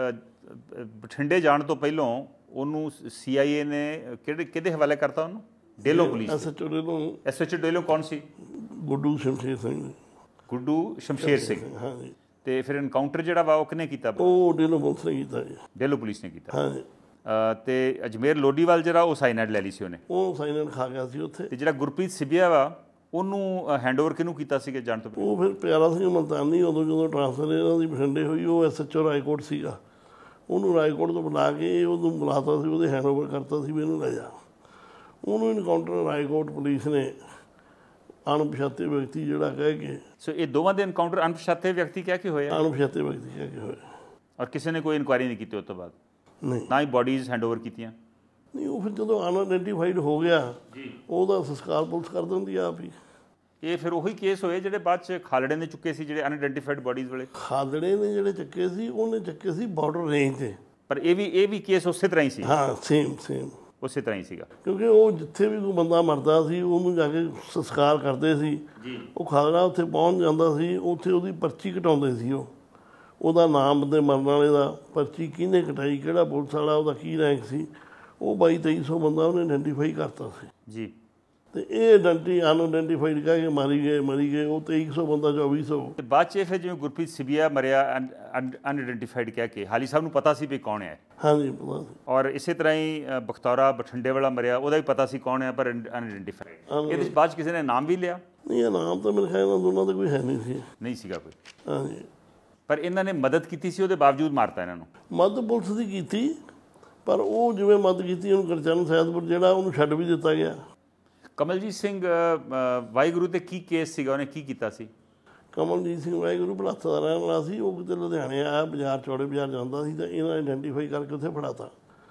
ਬਠਿੰਡੇ ਜਾਣ ਤੋਂ ਪਹਿਲਾਂ ਉਹਨੂੰ ਸੀ ਆਈ ਏ ਨੇ ਕਿਹੜੇ ਕਿਹਦੇ ਹਵਾਲੇ ਕਰਤਾ ਉਹਨੂੰ? Dehlon police. S H O Dehlon. S H O Dehlon ਕੌਣ ਸੀ? ਗੁੱਡੂ ਸ਼ਮਸ਼ੇਰ ਸਿੰਘ। ਗੁੱਡੂ ਸ਼ਮਸ਼ੇਰ ਸਿੰਘ। ਹਾਂਜੀ। ਤੇ ਫਿਰ ਇਨਕਾਊਂਟਰ ਜਿਹੜਾ ਵਾ ਉਹ ਕਿਹਨੇ ਕੀਤਾ? ਉਹ ਡੇਲੋਂ ਪੁਲਿਸ ਨੇ ਕੀਤਾ ਜੀ। ਡੇਲੋਂ ਪੁਲਿਸ ਨੇ ਕੀਤਾ। ਹਾਂਜੀ। ਤੇ ਅਜਮੇਰ ਲੋਡੀਵਾਲ ਜਿਹੜਾ ਉਹ ਸਾਈਨਾਈਡ ਲੈ ਲਈ ਸੀ ਉਹਨੇ। ਉਹ ਸਾਈਨਾਈਡ ਖਾ ਗਿਆ ਸੀ ਉੱਥੇ। ਤੇ ਜਿਹੜਾ ਗੁਰਪ੍ਰੀਤ ਸਿੱਬੀਆ ਵਾ ਉਹਨੂੰ ਹੈਂਡਓਵਰ ਕਿਹਨੂੰ ਕੀਤਾ ਸੀਗਾ ਜਾਣ ਤੋਂ ਪਹਿਲਾਂ? ਉਹ ਫਿਰ ਪਿਆਰਾ ਸਿੰਘ ਮਲਤਾਨੀ, ਉਦੋਂ ਜਦੋਂ ਟ੍ਰਾਂਸਫਰ ਇਹਨਾਂ ਦੀ ਬਠਿੰਡੇ ਹੋਈ, ਉਹ ਐਸ ਐਚ ਓ ਰਾਏਕੋਟ ਸੀਗਾ। ਉਹਨੂੰ ਰਾਏਕੋਟ ਤੋਂ ਬੁਲਾ ਕੇ ਉਹਨੂੰ ਬੁਲਾਤਾ ਸੀ, ਉਹਦੇ ਹੈਂਡਓਵਰ ਕਰਤਾ ਸੀ ਵੀ ਇਹਨੂੰ ਲੈ ਜਾ। ਉਹਨੂੰ ਇਨਕਾਊਂਟਰ ਰਾਏਕੋਟ ਪੁਲਿਸ ਨੇ ਅਣਪਛਾਤੇ ਵਿਅਕਤੀ ਜਿਹੜਾ ਕਹਿ ਕੇ। ਸੋ ਇਹ ਦੋਵਾਂ ਦੇ ਇਨਕਾਊਂਟਰ ਅਣਪਛਾਤੇ ਵਿਅਕਤੀ ਕਹਿ ਕੇ ਹੋਏ? ਅਣਪਛਾਤੇ ਵਿਅਕਤੀ ਕਹਿ ਕੇ ਹੋਏ। ਔਰ ਕਿਸੇ ਨੇ ਕੋਈ ਇਨਕੁਆਇਰੀ ਨਹੀਂ ਕੀਤੀ ਉਸ ਤੋਂ ਬਾਅਦ? ਨਹੀਂ, ਨਾ ਹੀ ਬੋਡੀਜ਼ ਹੈਂਡਓਵਰ ਕੀਤੀਆਂ? ਨਹੀਂ, ਉਹ ਫਿਰ ਜਦੋਂ ਅਨਆਇਡੈਂਟੀਫਾਈਡ ਹੋ ਗਿਆ ਜੀ ਉਹਦਾ ਸੰਸਕਾਰ ਪੁਲਿਸ ਕਰ ਦਿੰਦੀ ਆ ਆਪ ਹੀ। ਇਹ ਫਿਰ ਉਹੀ ਕੇਸ ਹੋਏ ਜਿਹੜੇ ਬਾਅਦ 'ਚ ਖਾਲੜੇ ਨੇ ਚੁੱਕੇ ਸੀ, ਜਿਹੜੇ ਅਨਆਇਡੈਂਟੀਫਾਈਡ ਬੋਡੀਜ਼ ਵਾਲੇ? ਖਾਲੜੇ ਨੇ ਜਿਹੜੇ ਚੱਕੇ ਸੀ ਉਹਨੇ ਚੱਕੇ ਸੀ ਬਾਰਡਰ ਰੇਂਜ 'ਤੇ। ਪਰ ਇਹ ਵੀ ਇਹ ਵੀ ਕੇਸ ਉਸੇ ਤਰ੍ਹਾਂ ਹੀ ਸੀ? ਹਾਂ, ਸੇਮ ਸੇਮ ਉਸੇ ਤਰ੍ਹਾਂ ਹੀ ਸੀਗਾ। ਕਿਉਂਕਿ ਉਹ ਜਿੱਥੇ ਵੀ ਕੋਈ ਬੰਦਾ ਮਰਦਾ ਸੀ ਉਹਨੂੰ ਜਾ ਕੇ ਸੰਸਕਾਰ ਕਰਦੇ ਸੀ ਜੀ। ਉਹ ਖਾਲੜਾ ਉੱਥੇ ਪਹੁੰਚ ਜਾਂਦਾ ਸੀ, ਉੱਥੇ ਉਹਦੀ ਪਰਚੀ ਕਟਾਉਂਦੇ ਸੀ। ਉਹ ਉਹਦਾ ਨਾਮ ਬੰਦੇ ਮਰਨ ਵਾਲੇ ਦਾ, ਪਰਚੀ ਕਿਹਨੇ ਕਟਾਈ, ਕਿਹੜਾ ਪੁਲਿਸ ਵਾਲਾ, ਉਹਦਾ ਕੀ ਰੈਂਕ ਸੀ, ਉਹ ਬਾਈ ਤੇਈ ਸੌ ਬੰਦਾ ਉਹਨੇ ਆਇਡੈਂਟੀਫਾਈ ਕਰਤਾ ਸੀ ਜੀ। ਅਤੇ ਇਹ ਆਇਡੈਂਟੀ ਅਨਆਇਡੈਂਟੀਫਾਈਡ ਕਹਿ ਕੇ ਮਾਰੀ ਗਏ ਮਰੀ ਗਏ ਉਹ ਤੇਈ ਸੌ ਬੰਦਾ ਚੌਵੀ ਸੌ। ਅਤੇ ਬਾਅਦ 'ਚ ਫਿਰ ਜਿਵੇਂ ਗੁਰਪ੍ਰੀਤ ਸਿੱਬੀਆ ਮਰਿਆ ਅਨਆਇਡੈਂਟੀਫਾਈਡ ਕਹਿ ਕੇ, ਹਾਲੀ ਸਾਹਿਬ ਨੂੰ ਪਤਾ ਸੀ ਵੀ ਕੌਣ ਹੈ? ਹਾਂਜੀ, ਪਤਾ ਸੀ। ਔਰ ਇਸੇ ਤਰ੍ਹਾਂ ਹੀ ਬਖਤੌਰਾ ਬਠਿੰਡੇ ਵਾਲਾ ਮਰਿਆ, ਉਹਦਾ ਵੀ ਪਤਾ ਸੀ ਕੌਣ ਹੈ, ਪਰ ਅਨਆਇਡੈਂਟੀਫਾਈਡ। ਇਹਦੇ 'ਚ ਬਾਅਦ 'ਚ ਕਿਸੇ ਨੇ ਨਾਮ ਵੀ ਲਿਆ? ਨਹੀਂ, ਇਹ ਨਾਮ ਤਾਂ ਮੇਰੇ ਖਿਆਲ ਨਾਲ ਦੋਨਾਂ ਦਾ ਕੋਈ ਹੈ ਨਹੀਂ ਸੀ। ਨਹੀਂ ਸੀਗਾ ਕੋਈ? ਹਾਂਜੀ। ਪਰ ਇਹਨਾਂ ਨੇ ਮਦਦ ਕੀਤੀ ਸੀ, ਉਹਦੇ ਬਾਵਜੂਦ ਮਾਰਤਾ ਇਹਨਾਂ ਨੂੰ? ਮਦਦ ਪੁਲਿਸ ਦੀ ਕੀਤੀ, ਪਰ ਉਹ ਜਿਵੇਂ ਮਦਦ ਕੀਤੀ ਉਹਨੂੰ ਗੁਰਚਰਨ ਸੈਦਪੁਰ ਜਿਹੜਾ ਉਹਨੂੰ ਛੱਡ ਵੀ ਦਿੱਤਾ ਗਿਆ। ਕਮਲਜੀਤ ਸਿੰਘ ਵਾਹਿਗੁਰੂ ਤੇ ਕੀ ਕੇਸ ਸੀਗਾ, ਉਹਨੇ ਕੀ ਕੀਤਾ ਸੀ? ਕਮਲਜੀਤ ਸਿੰਘ ਵਾਹਿਗੁਰੂ ਭਲਾਥਾ ਦਾ ਰਹਿਣ ਵਾਲਾ ਸੀ। ਉਹ ਕਿਤੇ ਲੁਧਿਆਣੇ ਆਇਆ, ਬਾਜ਼ਾਰ ਚੌੜੇ ਬਾਜ਼ਾਰ ਜਾਂਦਾ ਸੀ, ਤਾਂ ਇਹਨਾਂ ਆਇਡੈਂਟੀਫਾਈ ਕਰਕੇ ਉੱਥੇ ਫੜਾਤਾ।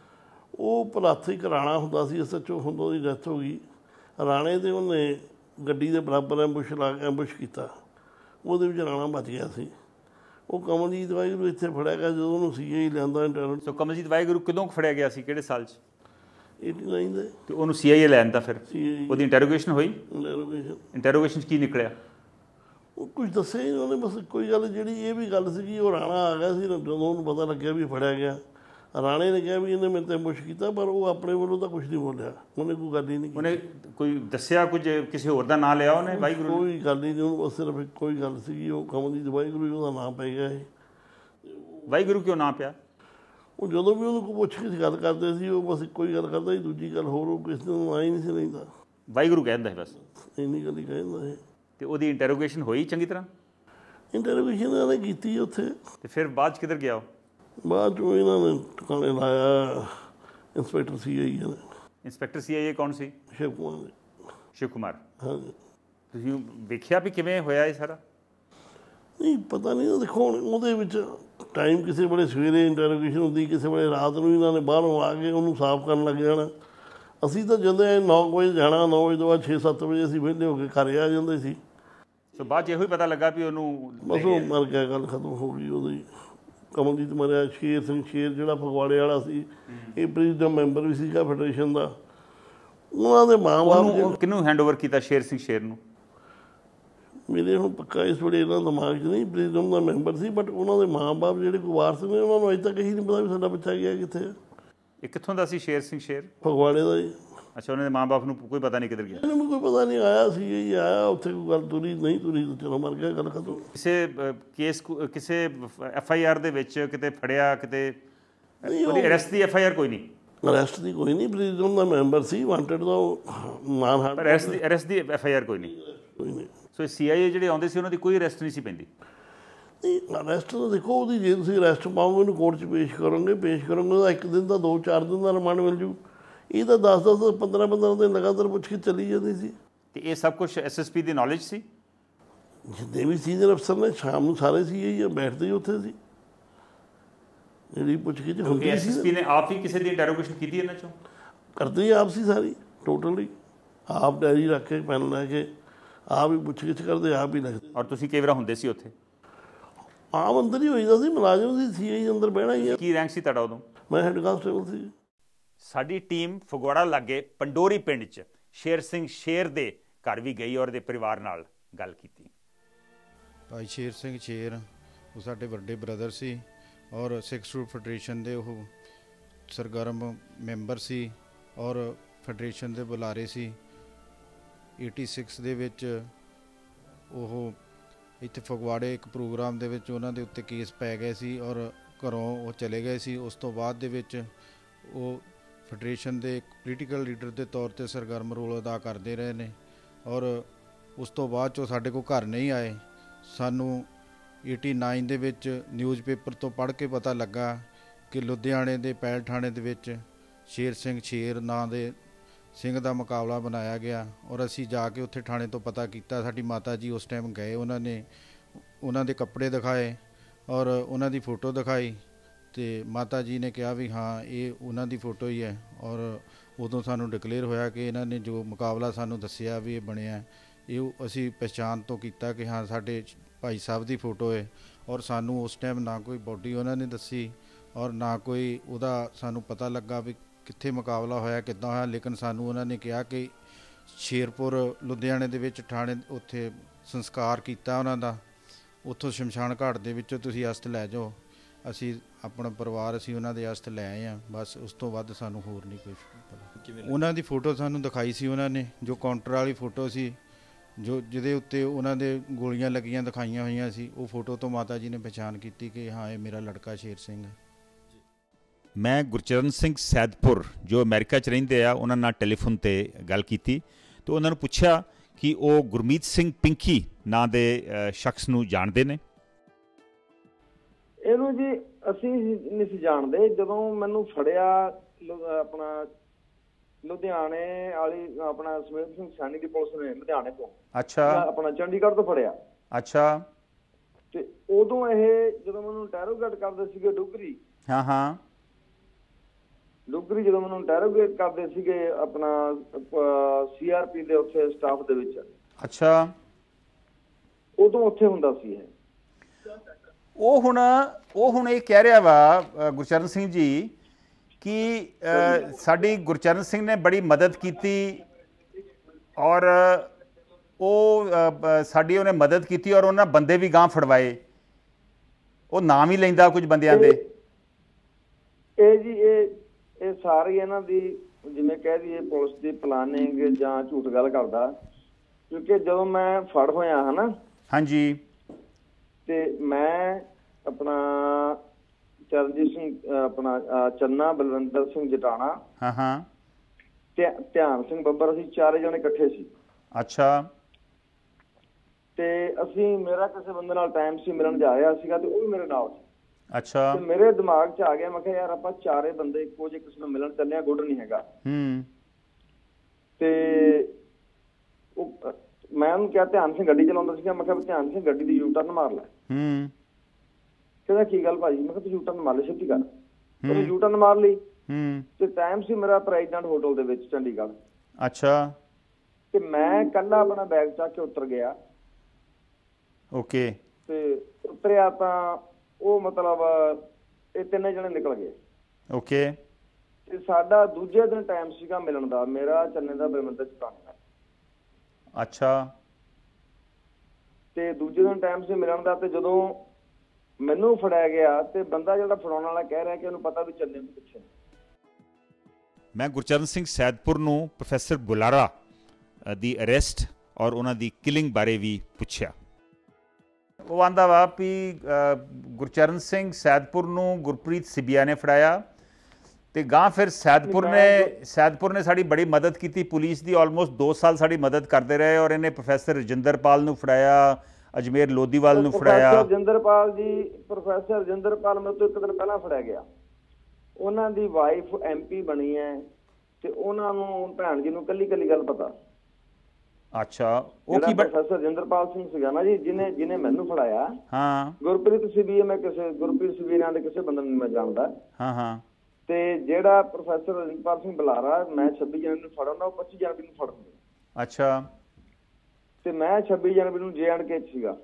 ਉਹ ਭਲਾਥਾ ਹੀ ਰਾਣਾ ਹੁੰਦਾ ਸੀ, ਐਸ ਐਚ ਓ ਹੁੰਦਾ, ਉਹਦੀ ਡੈਥ ਹੋ ਗਈ। ਰਾਣੇ ਤੇ ਉਹਨੇ ਗੱਡੀ ਦੇ ਬਰਾਬਰ ਐਂਬੁਸ਼ ਲਾ ਕੇ ਐਂਬੁਸ਼ ਕੀਤਾ, ਉਹਦੇ ਵਿੱਚ ਰਾਣਾ ਬਚ ਗਿਆ ਸੀ। ਉਹ ਕਮਲਜੀਤ ਵਾਹਿਗੁਰੂ ਇੱਥੇ ਫੜਿਆ ਗਿਆ ਜਦੋਂ ਉਹਨੂੰ ਸੀ ਆਈ ਲਿਆਂਦਾ ਇੰਟਰਨਲ। ਸੋ ਕਮਲਜੀਤ ਵਾਹਿਗੁਰੂ ਕਦੋਂ ਫੜਿਆ ਗਿਆ ਸੀ, ਕਿਹੜੇ ਸਾਲ 'ਚ? ਏਟੀ ਨਾਈਨ ਦੇ। ਅਤੇ ਉਹਨੂੰ ਸੀ ਆਈ ਏ ਲੈਣ ਦਾ ਫਿਰ ਉਹਦੀ ਇੰਟੈਰੋਗੇਸ਼ਨ ਹੋਈ? ਇੰਟੈਰੋਗੇਸ਼ਨ ਇੰਟੈਰੋਗੇਸ਼ਨ 'ਚ ਕੀ ਨਿਕਲਿਆ? ਉਹ ਕੁਝ ਦੱਸਿਆ ਹੀ ਉਹਨੇ, ਬਸ ਕੋਈ ਗੱਲ ਜਿਹੜੀ ਇਹ ਵੀ ਗੱਲ ਸੀਗੀ, ਉਹ ਰਾਣਾ ਆ ਗਿਆ ਸੀ ਜਦੋਂ ਉਹਨੂੰ ਪਤਾ ਲੱਗਿਆ ਵੀ ਫੜਿਆ ਗਿਆ। ਰਾਣੇ ਨੇ ਕਿਹਾ ਵੀ ਇਹਨੇ ਮੇਰੇ 'ਤੇ ਮੁਸ਼ ਕੀਤਾ, ਪਰ ਉਹ ਆਪਣੇ ਵੱਲੋਂ ਤਾਂ ਕੁਛ ਨਹੀਂ ਬੋਲਿਆ, ਉਹਨੇ ਕੋਈ ਗੱਲ ਹੀ ਨਹੀਂ। ਉਹਨੇ ਕੋਈ ਦੱਸਿਆ ਕੁਝ, ਕਿਸੇ ਹੋਰ ਦਾ ਨਾਂ ਲਿਆ ਉਹਨੇ ਵਾਹਿਗੁਰੂ? ਕੋਈ ਗੱਲ ਹੀ ਨਹੀਂ, ਉਹਨੂੰ ਬਸ ਸਿਰਫ ਕੋਈ ਗੱਲ ਸੀਗੀ, ਉਹ ਕਮਲਜੀਤ ਵਾਹਿਗੁਰੂ ਹੀ ਉਹਦਾ ਨਾਂ ਪੈ ਗਿਆ ਸੀ। ਵਾਹਿਗੁਰੂ ਕਿਉਂ ਨਾਂ ਪਿਆ? ਉਹ ਜਦੋਂ ਵੀ ਉਹਨੂੰ ਕੋਈ ਪੁੱਛ ਕੇ ਗੱਲ ਕਰਦੇ ਸੀ, ਉਹ ਬਸ ਇੱਕੋ ਹੀ ਗੱਲ ਕਰਦਾ ਸੀ, ਦੂਜੀ ਗੱਲ ਹੋਰ ਉਹ ਕਿਸੇ ਨੂੰ ਨਾਂ ਹੀ ਨਹੀਂ ਸੀ ਲੈਂਦਾ। ਵਾਹਿਗੁਰੂ ਕਹਿੰਦਾ ਸੀ ਬਸ, ਇੰਨੀ ਗੱਲ ਹੀ ਕਹਿੰਦਾ ਸੀ। ਅਤੇ ਉਹਦੀ ਇੰਟੈਰੋਗੇਸ਼ਨ ਹੋਈ ਚੰਗੀ ਤਰ੍ਹਾਂ? ਇੰਟੈਰੋਗੇਸ਼ਨ ਇਹਨਾਂ ਨੇ ਕੀਤੀ ਉੱਥੇ। ਅਤੇ ਫਿਰ ਬਾਅਦ 'ਚ ਕਿੱਧਰ ਗਿਆ ਉਹ? ਬਾਅਦ 'ਚੋਂ ਇਹਨਾਂ ਨੇ ਟਿਕਾਣੇ ਲਾਇਆ ਇੰਸਪੈਕਟਰ ਸੀ ਆਈ ਨੇ। ਇੰਸਪੈਕਟਰ ਸੀ ਆਈ ਏ ਕੌਣ ਸੀ? ਸ਼ਿਵ ਕੁਮਾਰ। ਸ਼ਿਵ ਕੁਮਾਰ। ਹਾਂਜੀ। ਤੁਸੀਂ ਵੇਖਿਆ ਵੀ ਕਿਵੇਂ ਹੋਇਆ ਇਹ ਸਾਰਾ? ਨਹੀਂ, ਪਤਾ ਨਹੀਂ। ਦੇਖੋ ਹੁਣ ਉਹਦੇ ਵਿੱਚ ਟਾਈਮ ਕਿਸੇ ਵੇਲੇ ਸਵੇਰੇ ਇੰਟੈਰੋਗੇਸ਼ਨ ਹੁੰਦੀ, ਕਿਸੇ ਵੇਲੇ ਰਾਤ ਨੂੰ ਇਹਨਾਂ ਨੇ ਬਾਹਰੋਂ ਆ ਕੇ ਉਹਨੂੰ ਸਾਫ਼ ਕਰਨ ਲੱਗ ਜਾਣਾ। ਅਸੀਂ ਤਾਂ ਜਦੋਂ ਨੌ ਵਜੇ ਜਾਣਾ, ਨੌ ਵਜੇ ਤੋਂ ਬਾਅਦ ਛੇ ਸੱਤ ਵਜੇ ਅਸੀਂ ਵਿਹਲੇ ਹੋ ਕੇ ਘਰ ਆ ਜਾਂਦੇ ਸੀ। ਸੋ ਬਾਅਦ 'ਚ ਇਹੋ ਹੀ ਪਤਾ ਲੱਗਾ ਵੀ ਉਹਨੂੰ ਬਸ ਉਹ ਮਰ ਗਿਆ, ਗੱਲ ਖਤਮ ਹੋ ਗਈ ਉਹਦੀ। ਕਮਲਜੀਤ ਮਰਿਆ। ਸ਼ੇਰ ਸਿੰਘ ਸ਼ੇਰ ਜਿਹੜਾ ਫਗਵਾੜੇ ਵਾਲਾ ਸੀ, ਇਹ ਪ੍ਰੀਜ਼ੀਡਮ ਮੈਂਬਰ ਵੀ ਸੀਗਾ ਫੈਡਰੇਸ਼ਨ ਦਾ। ਉਹਨਾਂ ਦੇ ਮਾਂ ਬਾਪ ਕਿਹਨੂੰ ਹੈਂਡਓਵਰ ਕੀਤਾ? ਸ਼ੇਰ ਸਿੰਘ ਸ਼ੇਰ ਨੂੰ? ਮੇਰੇ ਹੁਣ ਪੱਕਾ ਇਸ ਵੇਲੇ ਇਹਨਾਂ ਦਿਮਾਗ 'ਚ ਨਹੀਂ, ਪ੍ਰੀਜ਼ੀਡਮ ਦਾ ਮੈਂਬਰ ਸੀ, ਬਟ ਉਹਨਾਂ ਦੇ ਮਾਂ ਬਾਪ ਜਿਹੜੇ ਕੋਈ ਵਾਰਸ ਨੇ, ਉਹਨਾਂ ਨੂੰ ਅਜੇ ਤੱਕ ਇਹੀ ਨਹੀਂ ਪਤਾ ਵੀ ਸਾਡਾ ਬੱਚਾ ਗਿਆ ਕਿੱਥੇ। ਇਹ ਕਿੱਥੋਂ ਦਾ ਸੀ ਸ਼ੇਰ ਸਿੰਘ ਸ਼ੇਰ? ਫਗਵਾੜੇ ਦਾ ਜੀ। ਅੱਛਾ, ਉਹਨਾਂ ਦੇ ਮਾਂ ਬਾਪ ਨੂੰ ਕੋਈ ਪਤਾ ਨਹੀਂ ਕਿੱਧਰ ਗਿਆ? ਇਹਨੂੰ ਕੋਈ ਪਤਾ ਨਹੀਂ, ਆਇਆ ਸੀ ਇਹ ਆਇਆ, ਉੱਥੇ ਕੋਈ ਗੱਲ ਤੁਰੀ ਨਹੀਂ ਤੁਰੀ, ਚਲੋ ਮਰ ਗਿਆ, ਗੱਲ ਖਤਮ। ਕਿਸੇ ਕੇਸ ਕਿਸੇ ਐਫ ਆਈ ਆਰ ਦੇ ਵਿੱਚ ਕਿਤੇ ਫੜਿਆ, ਕਿਤੇ ਉਹਦੀ ਅਰੈਸਟ ਦੀ ਐਫ ਆਈ ਆਰ ਕੋਈ ਨਹੀਂ? ਅਰੈਸਟ ਦੀ ਕੋਈ ਨਹੀਂ, ਪ੍ਰੀਜ਼ਨ ਦਾ ਮੈਂਬਰ ਸੀ, ਵਾਂਟਡ ਦਾ ਮਾਨਹਾਨੀ। ਅਰੈਸਟ ਦੀ ਅਰੈਸਟ ਦੀ ਐਫ ਆਈ ਆਰ ਕੋਈ ਨਹੀਂ? ਕੋਈ ਨਹੀਂ। ਸੋ ਸੀ ਆਈ ਏ ਜਿਹੜੇ ਆਉਂਦੇ ਸੀ ਉਹਨਾਂ ਦੀ ਕੋਈ ਅਰੈਸਟ ਨਹੀਂ ਸੀ ਪੈਂਦੀ? ਨਹੀਂ, ਅਰੈਸਟ ਤਾਂ ਦੇਖੋ ਉਹਦੀ, ਜੇ ਤੁਸੀਂ ਅਰੈਸਟ ਪਾਓਗੇ ਉਹਨੂੰ ਕੋਰਟ 'ਚ ਪੇਸ਼ ਕਰੋਗੇ, ਪੇਸ਼ ਕਰੋਗੇ ਉਹਦਾ ਇੱਕ ਦਿਨ ਦਾ, ਦੋ ਚਾਰ ਦਿਨ ਦਾ ਰਿਮਾਂਡ ਮਿਲ ਜੂ। ਇਹ ਤਾਂ ਦਸ ਦਸ ਪੰਦਰਾਂ ਪੰਦਰਾਂ ਦਿਨ ਲਗਾਤਾਰ ਪੁੱਛ ਕੇ ਚੱਲੀ ਜਾਂਦੀ ਸੀ। ਅਤੇ ਇਹ ਸਭ ਕੁਛ ਐਸ ਐਸ ਪੀ ਦੀ ਨੌਲੇਜ ਸੀ? ਜਿੰਨੇ ਵੀ ਸੀਨੀਅਰ ਅਫਸਰ ਨੇ ਸ਼ਾਮ ਨੂੰ ਸਾਰੇ ਸੀ ਹੀ ਬੈਠਦੇ ਹੀ ਉੱਥੇ ਸੀ, ਜਿਹੜੀ ਪੁੱਛ ਕੇ ਹੁੰਦੀ ਸੀ। ਐਸ ਐਸ ਪੀ ਨੇ ਆਪ ਹੀ ਕਿਸੇ ਦੀ ਇੰਟਰੋਗੇਸ਼ਨ ਕੀਤੀ ਇਹਨਾਂ 'ਚੋਂ? ਕਰਦੇ ਹੀ ਆਪ ਸੀ ਸਾਰੀ, ਟੋਟਲੀ ਆਪ ਡਾਇਰੀ ਰੱਖ ਕੇ, ਪੈਨ ਲੈ ਕੇ ਆਪ ਹੀ ਪੁੱਛ ਗਿੱਛ ਕਰਦੇ, ਆਪ ਹੀ ਲਿਖਦੇ। ਔਰ ਤੁਸੀਂ ਕਈ ਵਾਰ ਹੁੰਦੇ ਸੀ ਉੱਥੇ? ਆਮ ਅੰਦਰ ਹੀ ਹੋਈਦਾ ਸੀ, ਮੁਲਾਜ਼ਮ ਸੀ, ਸੀ ਆਈ ਅੰਦਰ ਬਹਿਣਾ ਹੀ ਆ। ਕੀ ਰੈਂਕ ਸੀ ਤੁਹਾਡਾ ਉਦੋਂ? ਮੈਂ ਹੈਡ ਕਾਂਸਟੇਬਲ ਸੀ। ਸਾਡੀ ਟੀਮ ਫਗਵਾੜਾ ਲਾਗੇ ਪੰਡੋਰੀ ਪਿੰਡ 'ਚ ਸ਼ੇਰ ਸਿੰਘ ਸ਼ੇਰ ਦੇ ਘਰ ਵੀ ਗਈ ਔਰ ਦੇ ਪਰਿਵਾਰ ਨਾਲ ਗੱਲ ਕੀਤੀ। ਭਾਈ ਸ਼ੇਰ ਸਿੰਘ ਸ਼ੇਰ ਉਹ ਸਾਡੇ ਵੱਡੇ ਬ੍ਰਦਰ ਸੀ ਔਰ ਸਿੱਖ ਸਟੂਡੈਂਟ ਫੈਡਰੇਸ਼ਨ ਦੇ ਉਹ ਸਰਗਰਮ ਮੈਂਬਰ ਸੀ ਔਰ ਫੈਡਰੇਸ਼ਨ ਦੇ ਬੁਲਾਰੇ ਸੀ। छियासी ਦੇ ਵਿੱਚ ਉਹ ਇੱਥੇ ਫਗਵਾੜੇ ਇੱਕ ਪ੍ਰੋਗਰਾਮ ਦੇ ਵਿੱਚ ਉਹਨਾਂ ਦੇ ਉੱਤੇ ਕੇਸ ਪੈ ਗਏ ਸੀ ਔਰ ਘਰੋਂ ਉਹ ਚਲੇ ਗਏ ਸੀ। ਉਸ ਤੋਂ ਬਾਅਦ ਦੇ ਵਿੱਚ ਉਹ ਫੈਡਰੇਸ਼ਨ ਦੇ ਪੋਲੀਟੀਕਲ ਲੀਡਰ ਦੇ ਤੌਰ 'ਤੇ ਸਰਗਰਮ ਰੋਲ ਅਦਾ ਕਰਦੇ ਰਹੇ ਨੇ ਔਰ ਉਸ ਤੋਂ ਬਾਅਦ 'ਚੋਂ ਸਾਡੇ ਕੋਲ ਘਰ ਨਹੀਂ ਆਏ। ਸਾਨੂੰ ਨਵਾਂ ਦੇ ਵਿੱਚ ਨਿਊਜ਼ਪੇਪਰ ਤੋਂ ਪੜ੍ਹ ਕੇ ਪਤਾ ਲੱਗਾ ਕਿ ਲੁਧਿਆਣੇ ਦੇ ਪੈਲ ਥਾਣੇ ਦੇ ਵਿੱਚ ਸ਼ੇਰ ਸਿੰਘ ਸ਼ੇਰ ਨਾਂ ਦੇ ਸਿੰਘ ਦਾ ਮੁਕਾਬਲਾ ਬਣਾਇਆ ਗਿਆ ਔਰ ਅਸੀਂ ਜਾ ਕੇ ਉੱਥੇ ਥਾਣੇ ਤੋਂ ਪਤਾ ਕੀਤਾ। ਸਾਡੀ ਮਾਤਾ ਜੀ ਉਸ ਟਾਈਮ ਗਏ, ਉਹਨਾਂ ਨੇ ਉਹਨਾਂ ਦੇ ਕੱਪੜੇ ਦਿਖਾਏ ਔਰ ਉਹਨਾਂ ਦੀ ਫੋਟੋ ਦਿਖਾਈ ਅਤੇ ਮਾਤਾ ਜੀ ਨੇ ਕਿਹਾ ਵੀ ਹਾਂ ਇਹ ਉਹਨਾਂ ਦੀ ਫੋਟੋ ਹੀ ਹੈ ਔਰ ਉਦੋਂ ਸਾਨੂੰ ਡਿਕਲੇਅਰ ਹੋਇਆ ਕਿ ਇਹਨਾਂ ਨੇ ਜੋ ਮੁਕਾਬਲਾ ਸਾਨੂੰ ਦੱਸਿਆ ਵੀ ਇਹ ਬਣਿਆ, ਇਹ ਅਸੀਂ ਪਹਿਚਾਣ ਤੋਂ ਕੀਤਾ ਕਿ ਹਾਂ ਸਾਡੇ ਭਾਈ ਸਾਹਿਬ ਦੀ ਫੋਟੋ ਹੈ ਔਰ ਸਾਨੂੰ ਉਸ ਟਾਈਮ ਨਾ ਕੋਈ ਬੋਡੀ ਉਹਨਾਂ ਨੇ ਦੱਸੀ ਔਰ ਨਾ ਕੋਈ ਉਹਦਾ ਸਾਨੂੰ ਪਤਾ ਲੱਗਾ ਵੀ ਕਿੱਥੇ ਮੁਕਾਬਲਾ ਹੋਇਆ, ਕਿੱਦਾਂ ਹੋਇਆ। ਲੇਕਿਨ ਸਾਨੂੰ ਉਹਨਾਂ ਨੇ ਕਿਹਾ ਕਿ ਸ਼ੇਰਪੁਰ ਲੁਧਿਆਣੇ ਦੇ ਵਿੱਚ ਥਾਣੇ ਉੱਥੇ ਸੰਸਕਾਰ ਕੀਤਾ ਉਹਨਾਂ ਦਾ, ਉੱਥੋਂ ਸ਼ਮਸ਼ਾਨ ਘਾਟ ਦੇ ਵਿੱਚੋਂ ਤੁਸੀਂ ਅਸਥ ਲੈ ਜਾਓ। ਅਸੀਂ ਆਪਣਾ ਪਰਿਵਾਰ ਅਸੀਂ ਉਹਨਾਂ ਦੇ ਅਸਥ ਲੈ ਆਏ ਹਾਂ, ਬਸ ਉਸ ਤੋਂ ਵੱਧ ਸਾਨੂੰ ਹੋਰ ਨਹੀਂ ਕੁਛ ਪਤਾ। ਉਹਨਾਂ ਦੀ ਫੋਟੋ ਸਾਨੂੰ ਦਿਖਾਈ ਸੀ ਉਹਨਾਂ ਨੇ, ਜੋ ਕਾਊਂਟਰ ਵਾਲੀ ਫੋਟੋ ਸੀ, ਜੋ ਜਿਹਦੇ ਉੱਤੇ ਉਹਨਾਂ ਦੇ ਗੋਲੀਆਂ ਲੱਗੀਆਂ ਦਿਖਾਈਆਂ ਹੋਈਆਂ ਸੀ, ਉਹ ਫੋਟੋ ਤੋਂ ਮਾਤਾ ਜੀ ਨੇ ਪਛਾਣ ਕੀਤੀ ਕਿ ਹਾਂ ਇਹ ਮੇਰਾ ਲੜਕਾ ਸ਼ੇਰ ਸਿੰਘ ਹੈ। ਮੈਂ ਗੁਰਚਰਨ ਸਿੰਘ ਸੈਦਪੁਰ ਜੋ ਅਮਰੀਕਾ 'ਚ ਰਹਿੰਦੇ ਆ ਉਹਨਾਂ ਨਾਲ ਟੈਲੀਫੋਨ 'ਤੇ ਗੱਲ ਕੀਤੀ ਅਤੇ ਉਹਨਾਂ ਨੂੰ ਪੁੱਛਿਆ ਕਿ ਉਹ ਗੁਰਮੀਤ ਸਿੰਘ ਪਿੰਕੀ ਨਾਂ ਦੇ ਸ਼ਖਸ ਨੂੰ ਜਾਣਦੇ ਨੇ। ਇਹਨੂੰ ਜੀ ਅਸੀਂ ਨਹੀਂ ਸੀ ਜਾਣਦੇ। ਜਦੋਂ ਮੈਨੂੰ ਫੜਿਆ ਆਪਣਾ ਲੁਧਿਆਣੇ ਵਾਲੀ ਆਪਣਾ ਸਮੇਤ ਸਿੰਘ ਸੈਣੀ ਦੀ ਪੁਲਿਸ ਨੇ ਲੁਧਿਆਣੇ ਤੋਂ, ਅੱਛਾ, ਆਪਣਾ ਚੰਡੀਗੜ੍ਹ ਤੋਂ ਫੜਿਆ। ਅੱਛਾ, ਤੇ ਉਦੋਂ ਇਹ ਜਦੋਂ ਮੈਨੂੰ ਇੰਟਰੋਗੇਟ ਕਰਦੇ ਸੀਗੇ ਡੁਗਰੀ, ਹਾਂ ਹਾਂ ਡੁਗਰੀ ਜਦੋਂ ਮੈਨੂੰ ਇੰਟਰੋਗੇਟ ਕਰਦੇ ਸੀਗੇ ਆਪਣਾ ਸੀ ਆਰ ਪੀ ਦੇ ਉੱਥੇ ਸਟਾਫ ਦੇ ਵਿੱਚ, ਅੱਛਾ, ਉਦੋਂ ਉੱਥੇ ਹੁੰਦਾ ਸੀ ਇਹ। ਉਹ ਹੁਣ ਉਹ ਹੁਣ ਇਹ ਕਹਿ ਰਿਹਾ ਵਾ ਗੁਰਚਰਨ ਸਿੰਘ ਜੀ ਕਿ ਸਾਡੀ ਗੁਰਚਰਨ ਸਿੰਘ ਨੇ ਬੜੀ ਮਦਦ ਕੀਤੀ ਔਰ ਉਹ ਸਾਡੀ ਉਹਨੇ ਮਦਦ ਕੀਤੀ ਔਰ ਉਹਨਾਂ ਬੰਦੇ ਵੀ ਗਾਂਹ ਫੜਵਾਏ। ਉਹ ਨਾਮ ਹੀ ਲੈਂਦਾ ਕੁਝ ਬੰਦਿਆਂ ਦੇ। ਇਹ ਜੀ ਇਹ ਇਹ ਸਾਰੀ ਇਹਨਾਂ ਦੀ ਜਿਵੇਂ ਕਹਿ ਦਈਏ ਪੁਲਿਸ ਦੀ ਪਲਾਨਿੰਗ ਜਾਂ ਝੂਠ ਗੱਲ ਕਰਦਾ, ਕਿਉਂਕਿ ਜਦੋਂ ਮੈਂ ਫੜ ਹੋਇਆ ਹੈ ਨਾ, ਹਾਂਜੀ, ਤੇ ਮੈਂ ਆਪਣਾ ਚਰਨਜੀਤ ਸਿੰਘ ਆਪਣਾ ਚੰਨਾ ਬਲਵਿੰਦਰ ਸਿੰਘ ਜਟਾਣਾ, ਹਾਂ ਹਾਂ, ਤੇ ਧਿਆਨ ਸਿੰਘ ਬੱਬਰ, ਅਸੀਂ ਚਾਰੇ ਜਣੇ ਇਕੱਠੇ ਸੀ। ਅੱਛਾ। ਤੇ ਅਸੀਂ ਮੇਰਾ ਕਿਸੇ ਬੰਦੇ ਨਾਲ ਟਾਈਮ ਸੀ ਮਿਲਣ ਜਾ ਰਿਹਾ ਸੀਗਾ ਤੇ ਉਹ ਵੀ ਮੇਰੇ ਨਾਲ ਸੀ। ਅੱਛਾ। ਤੇ ਮੇਰੇ ਦਿਮਾਗ 'ਚ ਆ ਗਿਆ, ਮੈਂ ਕਿਹਾ ਯਾਰ ਆਪਾਂ ਚਾਰੇ ਬੰਦੇ ਇੱਕੋ ਜਿਹੇ ਕਿਸੇ ਨੂੰ ਮਿਲਣ ਚੱਲੇ ਆ, ਗੁੱਡ ਨਹੀਂ ਹੈਗਾ। ਹੂੰ। ਤੇ ਉਹ ਮੈਂ ਉਹਨੂੰ ਕਿਹਾ, ਧਿਆਨ ਸਿੰਘ ਗੱਡੀ ਚਲਾਉਂਦਾ ਸੀਗਾ, ਮੈਂ ਕਿਹਾ ਧਿਆਨ ਸਿੰਘ ਗੱਡੀ ਦੀ ਯੂ ਟਰਨ ਮਾਰ ਲੈ। ਹੂੰ। ਕਹਿੰਦਾ ਕੀ ਗੱਲ ਭਾਜੀ? ਮੈਂ ਕਿਹਾ ਤੂੰ ਯੂ ਟਰਨ ਮਾਰ ਲੈ, ਛੇਤੀ ਕਰ। ਉਹਨੇ ਯੂ ਟਰਨ ਮਾਰ ਲਈ। ਹੂੰ। ਤੇ ਟਾਈਮ ਸੀ ਮੇਰਾ ਪ੍ਰੈਜ਼ੀਡੈਂਟ ਹੋਟਲ ਦੇ ਵਿੱਚ ਚੰਡੀਗੜ੍ਹ। ਅੱਛਾ। ਤੇ ਮੈਂ ਇਕੱਲਾ ਆਪਣਾ ਬੈਗ ਚੱਕ ਕੇ ਉਤਰ ਗਿਆ। ਓਕੇ। ਤੇ ਉਤਰਿਆ ਤਾਂ ਉਹ ਮਤਲਬ ਇਹ ਤਿੰਨੇ ਜਣੇ ਨਿਕਲ ਗਏ। ਓਕੇ। ਤੇ ਸਾਡਾ ਦੂਜੇ ਦਿਨ ਟਾਈਮ ਸੀਗਾ ਮਿਲਣ ਦਾ, ਮੇਰਾ ਚੰਨੇ ਦਾ ਬਲਵਿੰਦਰ ਚਟਾਣੇ ਦਾ। ਅੱਛਾ। ਤੇ ਦੂਜੇ ਦਿਨ ਟਾਈਮ ਸੀ ਮਿਲਣ ਦਾ, ਤੇ ਜਦੋਂ ਮੈਨੂੰ ਫੜਿਆ ਗਿਆ ਤੇ ਬੰਦਾ ਜਿਹੜਾ ਫੜਾਉਣ ਵਾਲਾ ਕਹਿ ਰਿਹਾ ਕਿ ਉਹਨੂੰ ਪਤਾ ਵੀ ਚੰਨੇ ਨੂੰ ਪਿੱਛੇ। मैं गुरचरण सिंह सैदपुर नूं प्रोफैसर बुलारा दी अरेस्ट और उन्हां दी किलिंग बारे भी पुछया। वो आंदा वा भी गुरचरण सिंह सैदपुर नूं गुरप्रीत सिबिया ने फड़ाया ते गां फिर सैदपुर ने सैदपुर ने साड़ी बड़ी मदद की, पुलिस की ऑलमोस्ट दो साल साड़ी मदद करते रहे और इन्हें प्रोफैसर रजिंदरपाल नूं फड़ाया, अजमेर लोधीवाल नूं फड़ाया। रजिंदरपाल जी प्रोफैसर रजिंदरपाल मेरे तो एक दिन पहला फड़िया गया, ਉਹਨਾਂ ਦੀ ਵਾਈਫ ਐਮਪੀ ਬਣੀ ਹੈ ਤੇ ਉਹਨਾਂ ਨੂੰ ਭੈਣ ਜੀ ਨੂੰ ਕੱਲੀ ਕੱਲੀ ਗੱਲ ਪਤਾ। ਅੱਛਾ, ਉਹ ਕੀ ਪ੍ਰੋਫੈਸਰ ਰਜਿੰਦਰਪਾਲ ਸਿੰਘ ਸੀਗਾ ਨਾ ਜੀ, ਜਿਹਨੇ ਜਿਹਨੇ ਮੈਨੂੰ ਫੜਾਇਆ। ਹਾਂ, ਗੁਰਪ੍ਰੀਤ ਸਿਬੀ ਮੈਂ ਕਿਸੇ ਗੁਰਪ੍ਰੀਤ ਸਿਬੀ ਨਾਂ ਦੇ ਕਿਸੇ ਬੰਦੇ ਨੂੰ ਮੈਂ ਜਾਣਦਾ। ਹਾਂ ਹਾਂ। ਤੇ ਜਿਹੜਾ ਪ੍ਰੋਫੈਸਰ ਰਜਿੰਦਰਪਾਲ ਸਿੰਘ ਬੁਲਾਰਾ ਮੈਂ ਛੱਬੀ ਜਨਵਰੀ ਨੂੰ ਫੜਾਉਣਾ, ਉਹ ਪੱਚੀ ਜਨਵਰੀ ਨੂੰ ਫੜਨਗੇ। ਅੱਛਾ। ਤੇ ਮੈਂ ਛੱਬੀ ਜਨਵਰੀ ਨੂੰ ਜੇ ਐਂਡ ਕੇ ਸੀਗਾ।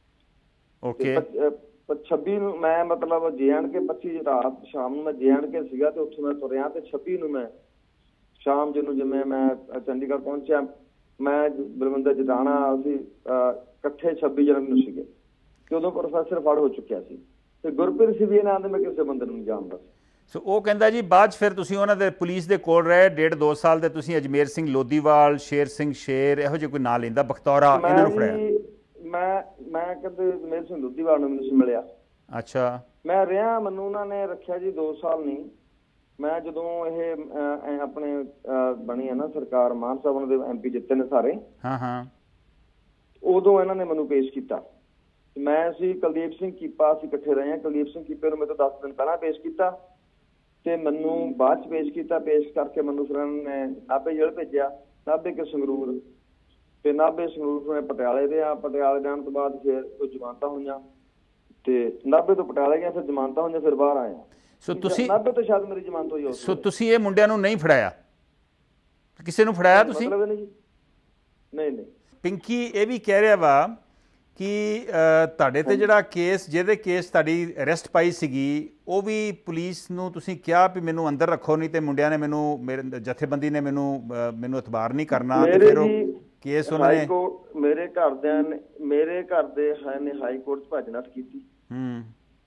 ਓਕੇ। ਛੱਬੀ ਨੂੰ ਮੈਂ ਮਤਲਬ ਜੇ ਐਂਡ ਕੇ ਪੱਚੀ ਰਾਤ ਸ਼ਾਮ ਨੂੰ ਮੈਂ ਜੇ ਐਂਡ ਕੇ ਸੀਗਾ ਤੇ ਉੱਥੋਂ ਮੈਂ ਤੁਰਿਆ ਤੇ ਛੱਬੀ ਨੂੰ ਮੈਂ ਸ਼ਾਮ ਜਿਹਨੂੰ ਜਿਵੇਂ ਮੈਂ ਚੰਡੀਗੜ੍ਹ ਪਹੁੰਚਿਆ, ਮੈਂ ਬਲਵਿੰਦਰ ਜਟਾਣਾ ਅਸੀਂ ਇਕੱਠੇ ਛੱਬੀ ਜਨਵਰੀ ਨੂੰ ਸੀਗੇ ਤੇ ਉਦੋਂ ਪ੍ਰੋਫੈਸਰ ਫੜ ਹੋ ਚੁੱਕਿਆ ਸੀ ਤੇ ਗੁਰਪ੍ਰੀਤ ਸਿਬੀ ਨਾਂ ਦੇ ਮੈਂ ਕਿਸੇ ਬੰਦੇ ਨੂੰ ਨਹੀਂ ਜਾਣਦਾ ਸੀ। ਸੋ ਉਹ ਕਹਿੰਦਾ ਜੀ ਬਾਅਦ 'ਚ ਫਿਰ ਤੁਸੀਂ ਉਹਨਾਂ ਦੇ ਪੁਲਿਸ ਦੇ ਕੋਲ ਰਹੇ ਡੇਢ ਦੋ ਸਾਲ ਤੇ ਤੁਸੀਂ ਅਜਮੇਰ ਸਿੰਘ ਲੋਧੀਵਾਲ, ਸ਼ੇਰ ਸਿੰਘ ਸ਼ੇਰ ਇਹੋ ਜਿਹੇ ਕੋਈ ਨਾਂ ਲੈਂਦਾ, ਬਖਤੌਰਾ, ਇਹਨਾਂ ਨੂੰ ਫੜਾਇਆ। ਮੈਂ ਮੈਂ ਕਦੇ ਅਜਮੇਰ ਸਿੰਘ ਲੋਧੀਵਾਲ ਨੂੰ ਮੈਨੂੰ ਮਿਲਿਆ। ਅੱਛਾ। ਮੈਂ ਰਿਹਾ, ਮੈਨੂੰ ਉਹਨਾਂ ਨੇ ਰੱਖਿਆ ਜੀ ਦੋ ਸਾਲ ਨਹੀਂ। ਮੈਂ ਜਦੋਂ ਇਹ ਆਪਣੇ ਬਣੀ ਹੈ ਨਾ ਸਰਕਾਰ, ਮਾਨ ਸਾਹਿਬ ਉਹਨਾਂ ਦੇ ਐਮ ਪੀ ਜਿੱਤੇ ਨੇ ਸਾਰੇ। ਹਾਂ ਹਾਂ। ਉਦੋਂ ਇਹਨਾਂ ਨੇ ਮੈਨੂੰ ਪੇਸ਼ ਕੀਤਾ। ਮੈਂ ਸੀ ਕੁਲਦੀਪ ਸਿੰਘ ਕੀਪਾ, ਅਸੀਂ ਇਕੱਠੇ ਰਹੇ ਹਾਂ। ਕੁਲਦੀਪ ਸਿੰਘ ਕੀਪੇ ਨੂੰ ਮੇਰੇ ਤੋਂ ਦਸ ਦਿਨ ਪਹਿਲਾਂ ਪੇਸ਼ ਕੀਤਾ ਤੇ ਮੈਨੂੰ ਬਾਅਦ 'ਚ ਪੇਸ਼ ਕੀਤਾ। ਪੇਸ਼ ਕਰਕੇ ਮੈਨੂੰ ਫਿਰ ਉਹਨਾਂ ਨੇ ਨਾਭੇ ਜੇਲ੍ਹ ਭੇਜਿਆ, ਨਾਭੇ ਕੇ ਸੰਗਰੂਰ ਤੇ ਨਾਭੇ ਸੰਗਰੂਰ ਮੈਂ ਪਟਿਆਲੇ ਦੇ ਆ। ਪਟਿਆਲੇ ਜਾਣ ਤੋਂ ਬਾਅਦ ਫਿਰ ਕੁਝ ਜ਼ਮਾਨਤਾਂ ਹੋਈਆਂ ਤੇ ਨਾਭੇ ਤੋਂ ਪਟਿਆਲੇ ਗਿਆ, ਫਿਰ ਜ਼ਮਾਨਤਾਂ ਹੋਈਆਂ, ਫਿਰ ਬਾਹਰ ਆਇਆ। ਸੋ ਤੁਸੀਂ ਨਾਭੇ ਤੋਂ ਸ਼ਾਇਦ ਮੇਰੀ ਜ਼ਮਾਨਤ ਹੋਈ। ਸੋ ਤੁਸੀਂ ਇਹ ਮੁੰਡਿਆਂ ਨੂੰ ਨਹੀਂ ਫੜਾਇਆ, ਕਿਸੇ ਨੂੰ ਫੜਾਇਆ ਤੁਸੀਂ? ਨਹੀਂ ਨਹੀਂ। ਪਿੰਕੀ ਇਹ ਵੀ ਕਹਿ ਰਿਹਾ ਵਾ ਕਿ ਤੁਹਾਡੇ ਤੇ ਜਿਹੜਾ ਕੇਸ, ਜਿਹਦੇ ਕੇਸ ਤੁਹਾਡੀ ਅਰੈਸਟ ਪਾਈ ਸੀਗੀ, ਉਹ ਵੀ ਪੁਲਿਸ ਨੂੰ ਤੁਸੀਂ ਕਿਹਾ ਵੀ ਮੈਨੂੰ ਅੰਦਰ ਰੱਖੋ, ਨਹੀਂ ਤੇ ਮੁੰਡਿਆਂ ਨੇ ਮੈਨੂੰ, ਮੇਰੇ ਜਥੇਬੰਦੀ ਨੇ ਮੈਨੂੰ ਮੈਨੂੰ ਇਤਬਾਰ ਨਹੀਂ ਕਰਨਾ। ਤੇ ਫਿਰ ਉਹ ਕੇਸ ਉਹਨਾਂ ਨੇ ਮੇਰੇ ਘਰਦਿਆਂ ਨੇ, ਮੇਰੇ ਘਰ ਦੇ ਨੇ ਹਾਈ ਕੋਰਟ 'ਚ ਭੱਜ ਨੱਠ ਕੀਤੀ। ਹੂੰ।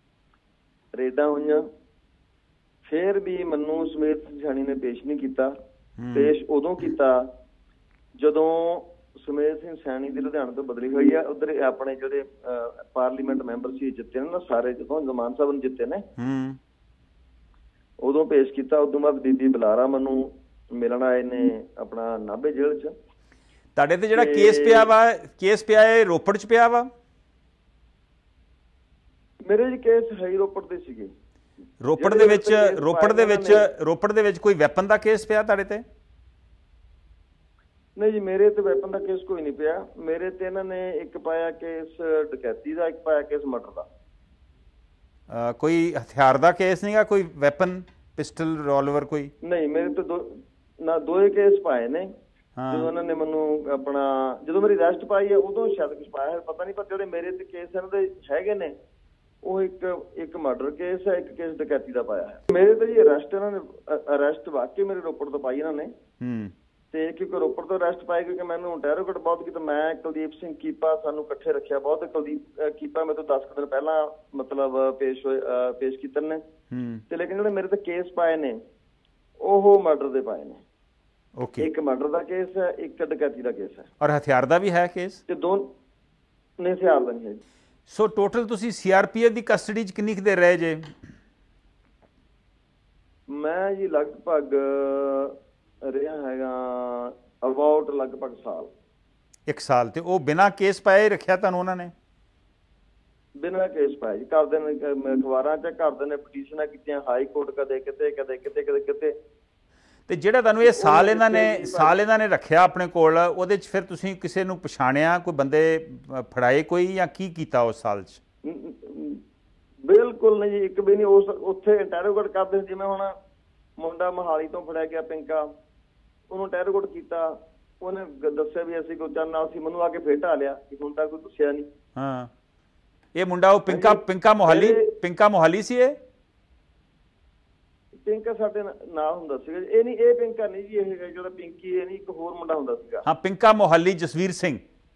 ਰੇਡਾਂ ਹੋਈਆਂ, ਫਿਰ ਵੀ ਮੈਨੂੰ ਸਮੇਤ ਸੈਣੀ ਨੇ ਪੇਸ਼ ਨਹੀਂ ਕੀਤਾ। ਪੇਸ਼ ਉਦੋਂ ਕੀਤਾ ਜਦੋਂ ਸਮੇਤ ਸਿੰਘ ਸੈਣੀ ਦੀ ਲੁਧਿਆਣਾ ਤੋਂ ਬਦਲੀ ਹੋਈ ਆ। ਉਧਰ ਆਪਣੇ ਜਿਹੜੇ ਪਾਰਲੀਮੈਂਟ ਮੈਂਬਰ ਸੀ ਜਿੱਤੇ ਨੇ ਨਾ ਸਾਰੇ, ਜਦੋਂ ਜ਼ਮਾਨ ਸਾਹਿਬ ਨੂੰ ਜਿੱਤੇ ਨੇ, ਉਦੋਂ ਪੇਸ਼ ਕੀਤਾ। ਉਦੋਂ ਬਾਅਦ ਬੀਬੀ ਬੁਲਾਰਾ ਮੈਨੂੰ ਮਿਲਣ ਆਏ ਨੇ ਆਪਣਾ ਨਾਭੇ ਜੇਲ੍ਹ 'ਚ। ਤੁਹਾਡੇ ਤੇ ਜਿਹੜਾ ਕੇਸ ਪਿਆ ਵਾ, ਕੇਸ ਪਿਆ ਇਹ ਰੋਪੜ 'ਚ ਪਿਆ ਵਾ? ਮੇਰੇ ਜੀ ਕੇਸ ਹੈ ਰੋਪੜ ਦੇ ਸੀਗੇ। ਰੋਪੜ ਦੇ ਵਿੱਚ ਰੋਪੜ ਦੇ ਵਿੱਚ ਰੋਪੜ ਦੇ ਵਿੱਚ ਕੋਈ ਵੈਪਨ ਦਾ ਕੇਸ ਪਿਆ ਤੁਹਾਡੇ ਤੇ? ਨਹੀਂ ਜੀ, ਮੇਰੇ ਤੇ ਵੈਪਨ ਦਾ ਕੇਸ ਕੋਈ ਨਹੀਂ ਪਿਆ। ਮੇਰੇ ਤੇ ਇਹਨਾਂ ਨੇ ਇੱਕ ਪਾਇਆ ਕੇਸ ਡਕੈਤੀ ਦਾ, ਇੱਕ ਪਾਇਆ ਕੇਸ ਮਰਡਰ ਦਾ। ਕੋਈ ਹਥਿਆਰ ਦਾ ਕੇਸ ਨਹੀਂਗਾ, ਕੋਈ ਵੈਪਨ, ਪਿਸਟਲ, ਰਿਵਾਲਵਰ ਕੋਈ? ਨਹੀਂ, ਮੇਰੇ ਤੇ ਦੋ ਨਾ ਦੋਏ ਕੇਸ ਪਾਏ ਨੇ। ਜਦੋਂ ਉਹਨਾਂ ਨੇ ਮੈਨੂੰ ਆਪਣਾ, ਜਦੋਂ ਮੇਰੀ ਅਰੈਸਟ ਪਾਈ ਹੈ ਉਦੋਂ ਸ਼ਾਇਦ ਕੁਛ ਪਾਇਆ ਹੈ, ਪਤਾ ਨਹੀਂ। ਪਰ ਜਿਹੜੇ ਮੇਰੇ ਤੇ ਕੇਸ ਇਹਨਾਂ ਦੇ ਹੈਗੇ ਨੇ ਉਹ ਇੱਕ ਇੱਕ ਮਰਡਰ ਕੇਸ ਹੈ, ਇੱਕ ਕੇਸ ਡਕੈਤੀ ਦਾ ਪਾਇਆ ਹੈ। ਮੇਰੇ ਤੇ ਜੀ ਅਰੈਸਟ ਇਹਨਾਂ ਨੇ, ਅਰੈਸਟ ਵਾਕਈ ਮੇਰੇ ਰੋਪੜ ਤੋਂ ਪਾਈ ਇਹਨਾਂ ਨੇ। ਤੇ ਕਿਉਂਕਿ ਰੋਪੜ ਤੋਂ ਅਰੈਸਟ ਪਾਈ ਕਿਉਂਕਿ ਮੈਨੂੰ ਟੈਰੋਕਟ ਬਹੁਤ ਕੀਤਾ। ਮੈਂ ਕੁਲਦੀਪ ਸਿੰਘ ਕੀਪਾ, ਸਾਨੂੰ ਇਕੱਠੇ ਰੱਖਿਆ ਬਹੁਤ। ਕੁਲਦੀਪ ਕੀਪਾ ਮੇਰੇ ਤੋਂ ਦਸ ਕੁ ਦਿਨ ਪਹਿਲਾਂ ਮਤਲਬ ਪੇਸ਼ ਹੋਏ, ਪੇਸ਼ ਕੀਤੇ ਨੇ ਤੇ। ਲੇਕਿਨ ਜਿਹੜੇ ਮੇਰੇ ਤੇ ਕੇਸ ਪਾਏ ਨੇ ਉਹ ਮਰਡਰ ਦੇ ਪਾਏ ਨੇ। ਓਕੇ। ਇੱਕ ਮਰਡਰ ਦਾ ਕੇਸ ਹੈ, ਇੱਕ ਡਕੈਤੀ ਦਾ ਕੇਸ ਹੈ। ਔਰ ਹਥਿਆਰ ਦਾ ਵੀ ਹੈ ਕੇਸ? ਤੇ ਦੋ ਨੇ, ਹਥਿਆਰ ਦਾ ਨਹੀਂ ਹੈ। ਸੋ ਟੋਟਲ ਤੁਸੀਂ ਸੀਆਰਪੀਐਫ ਦੀ ਕਸਟਡੀ 'ਚ ਕਿੰਨੀ ਕੁ ਦੇਰ ਰਹੇ ਜੇ? ਮੈਂ ਜੀ ਲਗਭਗ ਰਿਹਾ ਹੈਗਾ ਅਬਾਊਟ ਲਗਭਗ ਸਾਲ। ਇੱਕ ਸਾਲ। ਤੇ ਉਹ ਬਿਨਾਂ ਕੇਸ ਪਾਏ ਰੱਖਿਆ ਤੁਹਾਨੂੰ ਉਹਨਾਂ ਨੇ? ਬਿਨਾਂ ਕੇਸ ਪਾਏ ਜੀ। ਕਰਦੇ ਨੇ ਅਖਬਾਰਾਂ 'ਚ, ਕਰਦੇ ਨੇ ਪਟੀਸ਼ਨਾਂ ਕੀਤੀਆਂ ਹਾਈ ਕੋਰਟ, ਕਦੇ ਕਿਤੇ ਕਦੇ ਕਿਤੇ ਕਦੇ ਕਿਤੇ। ਤੇ ਜਿਹੜਾ ਤੁਹਾਨੂੰ ਇਹ ਸਾਲ ਇਹਨਾਂ ਨੇ ਸਾਲ ਇਹਨਾਂ ਨੇ ਰੱਖਿਆ ਆਪਣੇ ਕੋਲ, ਉਹਦੇ 'ਚ ਫਿਰ ਤੁਸੀਂ ਕਿਸੇ ਨੂੰ ਪਛਾਣਿਆ, ਕੋਈ ਬੰਦੇ ਫੜਾਏ ਕੋਈ, ਜਾਂ ਕੀ ਕੀਤਾ ਉਸ ਸਾਲ 'ਚ? ਬਿਲਕੁਲ ਨਹੀਂ ਜੀ, ਇੱਕ ਵੀ ਨਹੀਂ। ਉਸ ਉੱਥੇ ਇੰਟੈਰੋਗੇਟ ਕਰਦੇ ਸੀ। ਜਿਵੇਂ ਹੁਣ ਮੁੰਡਾ ਮੋਹਾਲੀ ਤੋਂ ਫੜਿਆ ਗਿਆ ਪਿੰਕਾ, ਉਹਨੂੰ ਇੰਟੈਰੋਗੇਟ ਕੀਤਾ, ਉਹਨੇ ਦੱਸਿਆ ਵੀ ਅਸੀਂ ਕੋਈ ਚੰਨ ਨਾਲ ਸੀ, ਮੈਨੂੰ ਆ ਕੇ ਫੇਰ ਢਾ ਲਿਆ ਕਿ ਹੁਣ ਤੱਕ ਕੋਈ ਦੱਸਿਆ ਨਹੀਂ। ਹਾਂ, ਇਹ ਮੁੰਡਾ ਉਹ ਪਿੰਕਾ ਪਿੰਕਾ ਮੋਹਾਲੀ ਪਿੰਕਾ ਮੋਹਾਲੀ ਸੀ? ਇਹ ਪਿੰਕਾ ਸਾਡੇ ਨਾਲ ਹੁੰਦਾ ਸੀਗਾ। ਇਹ ਨਹੀਂ, ਇਹ ਪਿੰਕਾ ਨਹੀਂ ਜੀ, ਇਹ ਜਿਹੜਾ ਪਿੰਕੀ, ਇਹ ਨਹੀਂ, ਇੱਕ ਹੋਰ ਮੁੰਡਾ ਹੁੰਦਾ ਸੀਗਾ। ਹਾਂ, ਪਿੰਕਾ ਮੋਹਾਲੀ ਜਸਵੀਰ ਸਿੰਘ।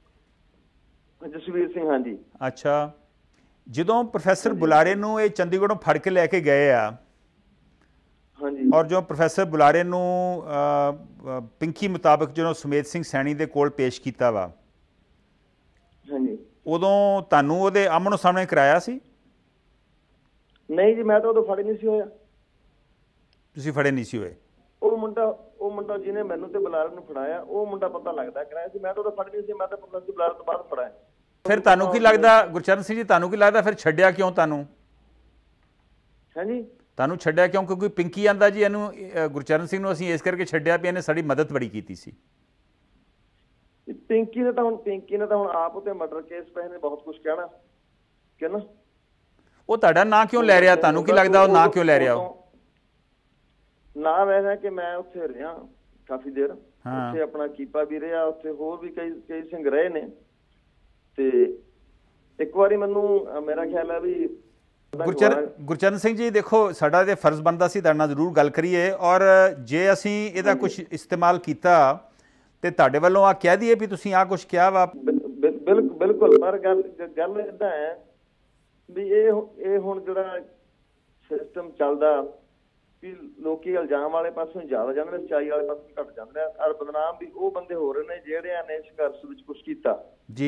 ਜਸਵੀਰ ਸਿੰਘ, ਹਾਂਜੀ। ਅੱਛਾ। ਜਦੋਂ ਪ੍ਰੋਫੈਸਰ ਬੁਲਾਰੇ ਨੂੰ ਇਹ ਚੰਡੀਗੜ੍ਹੋਂ ਫੜ ਕੇ ਲੈ ਕੇ ਗਏ ਆ हाँ जी। और जो प्रोफैसर बुलारे नूं पिंकी मुताबिक जो सुमेध सिंह सैनी दे कोल पेश कीता वा, हाँ जी, उदों तुहानूं उहदे आमणो सामणे कराया सी? नहीं जी, मैं तो उदों फड़ नहीं सी होया। तुसीं फड़े नहीं सी होए? ਉਹ ਮੁੰਡਾ ਉਹ ਮੁੰਡਾ ਜਿਹਨੇ ਮੈਨੂੰ ਤੇ ਬੁਲਾਰੇ ਨੂੰ ਫੜਾਇਆ, ਉਹ ਮੁੰਡਾ ਪਤਾ ਲੱਗਦਾ ਕਰਾਇਆ ਸੀ। ਮੈਂ ਤਾਂ ਉਹਦਾ ਫੜ ਨਹੀਂ ਸੀ, ਮੈਂ ਤਾਂ ਪ੍ਰੋਫੈਸਰ ਬੁਲਾਰੇ ਤੋਂ ਬਾਅਦ ਫੜਾਇਆ। ਫਿਰ ਤੁਹਾਨੂੰ ਕੀ ਲੱਗਦਾ ਗੁਰਚਰਨ ਸਿੰਘ ਜੀ, ਤੁਹਾਨੂੰ ਕੀ ਲੱਗਦਾ ਫਿਰ ਛੱਡਿਆ ਕਿਉਂ ਤੁਹਾਨੂੰ? ਹਾਂਜੀ, ਤੁਹਾਨੂੰ ਛੱਡਿਆ ਕਿਉਂ? ਕਿਉਂਕਿ ਪਿੰਕੀ ਆਂਦਾ ਜੀ ਇਹਨੂੰ ਗੁਰਚਰਨ ਸਿੰਘ ਨੂੰ ਅਸੀਂ ਇਸ ਕਰਕੇ ਛੱਡਿਆ ਵੀ ਇਹਨੇ ਸਾਡੀ ਮਦਦ ਬੜੀ ਕੀਤੀ ਸੀ। ਪਿੰਕੀ ਨੇ ਤਾਂ ਹੁਣ ਪਿੰਕੀ ਨੇ ਤਾਂ ਹੁਣ ਆਪ ਉਤੇ ਮਰਡਰ ਕੇਸ ਪਏ ਨੇ, ਬਹੁਤ ਕੁਝ ਕਹਿਣਾ ਕਿ ਨਾ। ਉਹ ਤੁਹਾਡਾ ਨਾਂ ਕਿਉਂ ਲੈ ਰਿਹਾ? ਤੁਹਾਨੂੰ ਕੀ ਲੱਗਦਾ ਉਹ ਨਾਂ ਕਿਉਂ ਲੈ ਰਿਹਾ? ਉਹ ਨਾ ਵੈਸੇ ਕਿ ਮੈਂ ਉੱਥੇ ਰਿਹਾ ਕਾਫੀ ਦੇਰ, ਉੱਥੇ ਆਪਣਾ ਕੀਪਾ ਵੀ ਰਿਹਾ, ਉੱਥੇ ਹੋਰ ਵੀ ਕਈ ਕਈ ਸਿੰਘ ਰਹੇ ਨੇ। ਤੇ ਇੱਕ ਵਾਰੀ ਮੈਨੂੰ ਮੇਰਾ ਖਿਆਲ ਹੈ ਵੀ ਗੁਰਚਰਨ ਗੁਰਚਰਨ ਸਿੰਘ ਜੀ, ਦੇਖੋ ਸਾਡਾ ਤੇ ਫਰਜ਼ ਬਣਦਾ ਸੀ ਤੁਹਾਡੇ ਨਾਲ ਜ਼ਰੂਰ ਗੱਲ ਕਰੀਏ, ਔਰ ਜੇ ਅਸੀਂ ਇਹਦਾ ਕੁਝ ਇਸਤੇਮਾਲ ਕੀਤਾ ਤੇ ਤੁਹਾਡੇ ਵੱਲੋਂ ਆ ਕਹਿ ਦਈਏ ਵੀ ਤੁਸੀਂ ਆ ਕੁਝ ਕਿਹਾ ਵਾ। ਬਿਲਕੁਲ ਬਿਲਕੁਲ, ਪਰ ਗੱਲ ਗੱਲ ਏਦਾਂ ਹੈ ਵੀ ਇਹ ਇਹ ਹੁਣ ਜਿਹੜਾ ਸਿਸਟਮ ਚੱਲਦਾ ਵੀ ਲੋਕੀ ਇਲਜ਼ਾਮ ਵਾਲੇ ਪਾਸੋਂ ਜ਼ਿਆਦਾ ਜਾਂਦੇ ਨੇ, ਸੱਚਾਈ ਵਾਲੇ ਪਾਸੋਂ ਘੱਟ ਜਾਂਦੇ ਨੇ, ਔਰ ਬਦਨਾਮ ਵੀ ਉਹ ਬੰਦੇ ਹੋ ਰਹੇ ਨੇ ਜਿਹੜਿਆਂ ਨੇ ਸੰਘਰਸ਼ ਵਿੱਚ ਕੁਛ ਕੀਤਾ ਜੀ।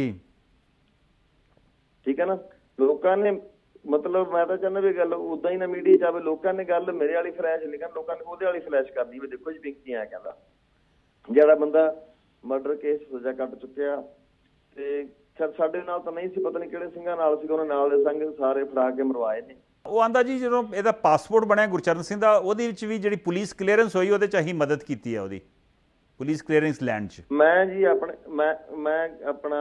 ਠੀਕ ਹੈ ਨਾ। ਲੋਕਾਂ ਨੇ ਮਤਲਬ ਮੈਂ ਤਾਂ ਚਾਹੁੰਦਾ ਵੀ ਗੱਲ ਉਦਾਂ ਹੀ ਨਾ ਮੀਡੀਆ 'ਚ ਆਵੇ, ਲੋਕਾਂ ਨੇ ਗੱਲ ਮੇਰੇ ਵਾਲੀ ਫਲੈਸ਼ ਨਹੀਂ ਕਰਨੀ, ਲੋਕਾਂ ਨੇ ਉਹਦੇ ਵਾਲੀ ਫਲੈਸ਼ ਕਰਨੀ ਵੀ ਦੇਖੋ ਜੀ ਪਿੰਕੀ ਐਂ ਕਹਿੰਦਾ। ਜਿਹੜਾ ਬੰਦਾ ਮਰਡਰ ਕੇਸ ਸਜ਼ਾ ਕੱਟ ਚੁੱਕਿਆ ਤੇ ਖੈਰ ਸਾਡੇ ਨਾਲ ਤਾਂ ਨਹੀਂ ਸੀ, ਪਤਾ ਨਹੀਂ ਕਿਹੜੇ ਸਿੰਘਾਂ ਨਾਲ ਸੀਗਾ, ਉਹਨਾਂ ਨਾਲ ਦੇ ਸੰਗ ਸਾਰੇ ਫੜਾ ਕੇ ਮਰਵਾਏ ਨੇ। ਉਹ ਆਂਦਾ ਜੀ ਜਦੋਂ ਇਹਦਾ ਪਾਸਪੋਰਟ ਬਣਿਆ ਗੁਰਚਰਨ ਸਿੰਘ ਦਾ, ਉਹਦੇ ਵਿੱਚ ਵੀ ਜਿਹੜੀ ਪੁਲਿਸ ਕਲੀਅਰੈਂਸ ਹੋਈ ਉਹਦੇ 'ਚ ਅਸੀਂ ਮਦਦ ਕੀਤੀ ਹੈ, ਉਹਦੀ ਪੁਲਿਸ ਕਲੀਅਰੈਂਸ ਲੈਣ 'ਚ। ਮੈਂ ਜੀ ਆਪਣੇ ਮੈਂ ਮੈਂ ਆਪਣਾ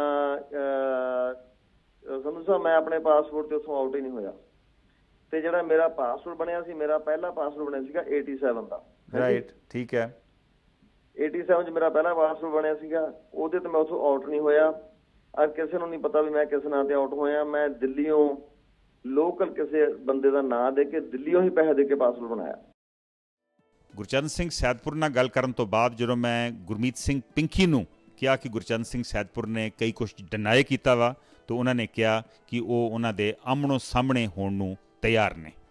ਸੰਧੂ ਸਾਹਿਬ ਮੈਂ ਆਪਣੇ ਪਾਸਪੋਰਟ ਤੇ ਉੱਥੋਂ ਆਊਟ ਹੀ ਨਹੀਂ ਹੋਇਆ। ਤੇ ਜਿਹੜਾ ਮੇਰਾ ਪਾਸਪੋਰਟ ਬਣਿਆ ਸੀ, ਮੇਰਾ ਪਹਿਲਾ ਪਾਸਪੋਰਟ ਬਣਿਆ ਸੀਗਾ ਸਤਾਸੀ ਦਾ। ਰਾਈਟ, ਠੀਕ ਹੈ। ਸਤਾਸੀ 'ਚ ਮੇਰਾ ਪਹਿਲਾ ਪਾਸਪੋਰਟ ਬਣਿਆ ਸੀਗਾ, ਉਹਦੇ ਤੇ ਮੈਂ ਉੱਥੋਂ ਆਊਟ ਨਹੀਂ ਹੋਇਆ। ਔਰ ਕਿਸੇ ਨੂੰ ਨਹੀਂ ਪਤਾ ਵੀ ਮੈਂ ਕਿਸ ਨਾਂ ਤੇ ਆਊਟ ਹੋਇਆ। ਮੈਂ ਦਿੱਲੀੋਂ ਲੋਕਲ ਕਿਸੇ ਬੰਦੇ ਦਾ ਨਾਂ ਦੇ ਕੇ ਦਿੱਲੀੋਂ ਹੀ ਪੈਸੇ ਦੇ ਕੇ ਪਾਸਪੋਰਟ ਬਣਾਇਆ। ਗੁਰਚਰਨ ਸਿੰਘ ਸੈਦਪੁਰ ਨਾਲ ਗੱਲ ਕਰਨ ਤੋਂ ਬਾਅਦ ਜਦੋਂ ਮੈਂ ਗੁਰਮੀਤ ਸਿੰਘ ਪਿੰਕੀ ਨੂੰ ਕਿਹਾ ਕਿ ਗੁਰਚਰਨ ਸਿੰਘ ਸੈਦਪੁਰ ਨੇ ਕਈ ਕੁਝ ਡਿਨਾਈ ਕੀਤਾ ਵਾ, ਤਾਂ ਉਹਨਾਂ ਨੇ ਕਿਹਾ ਕਿ ਉਹ ਉਹਨਾਂ ਦੇ ਆਮਣੋ ਸਾਹਮਣੇ ਹੋਣ ਨੂੰ ਤਿਆਰ ਨੇ।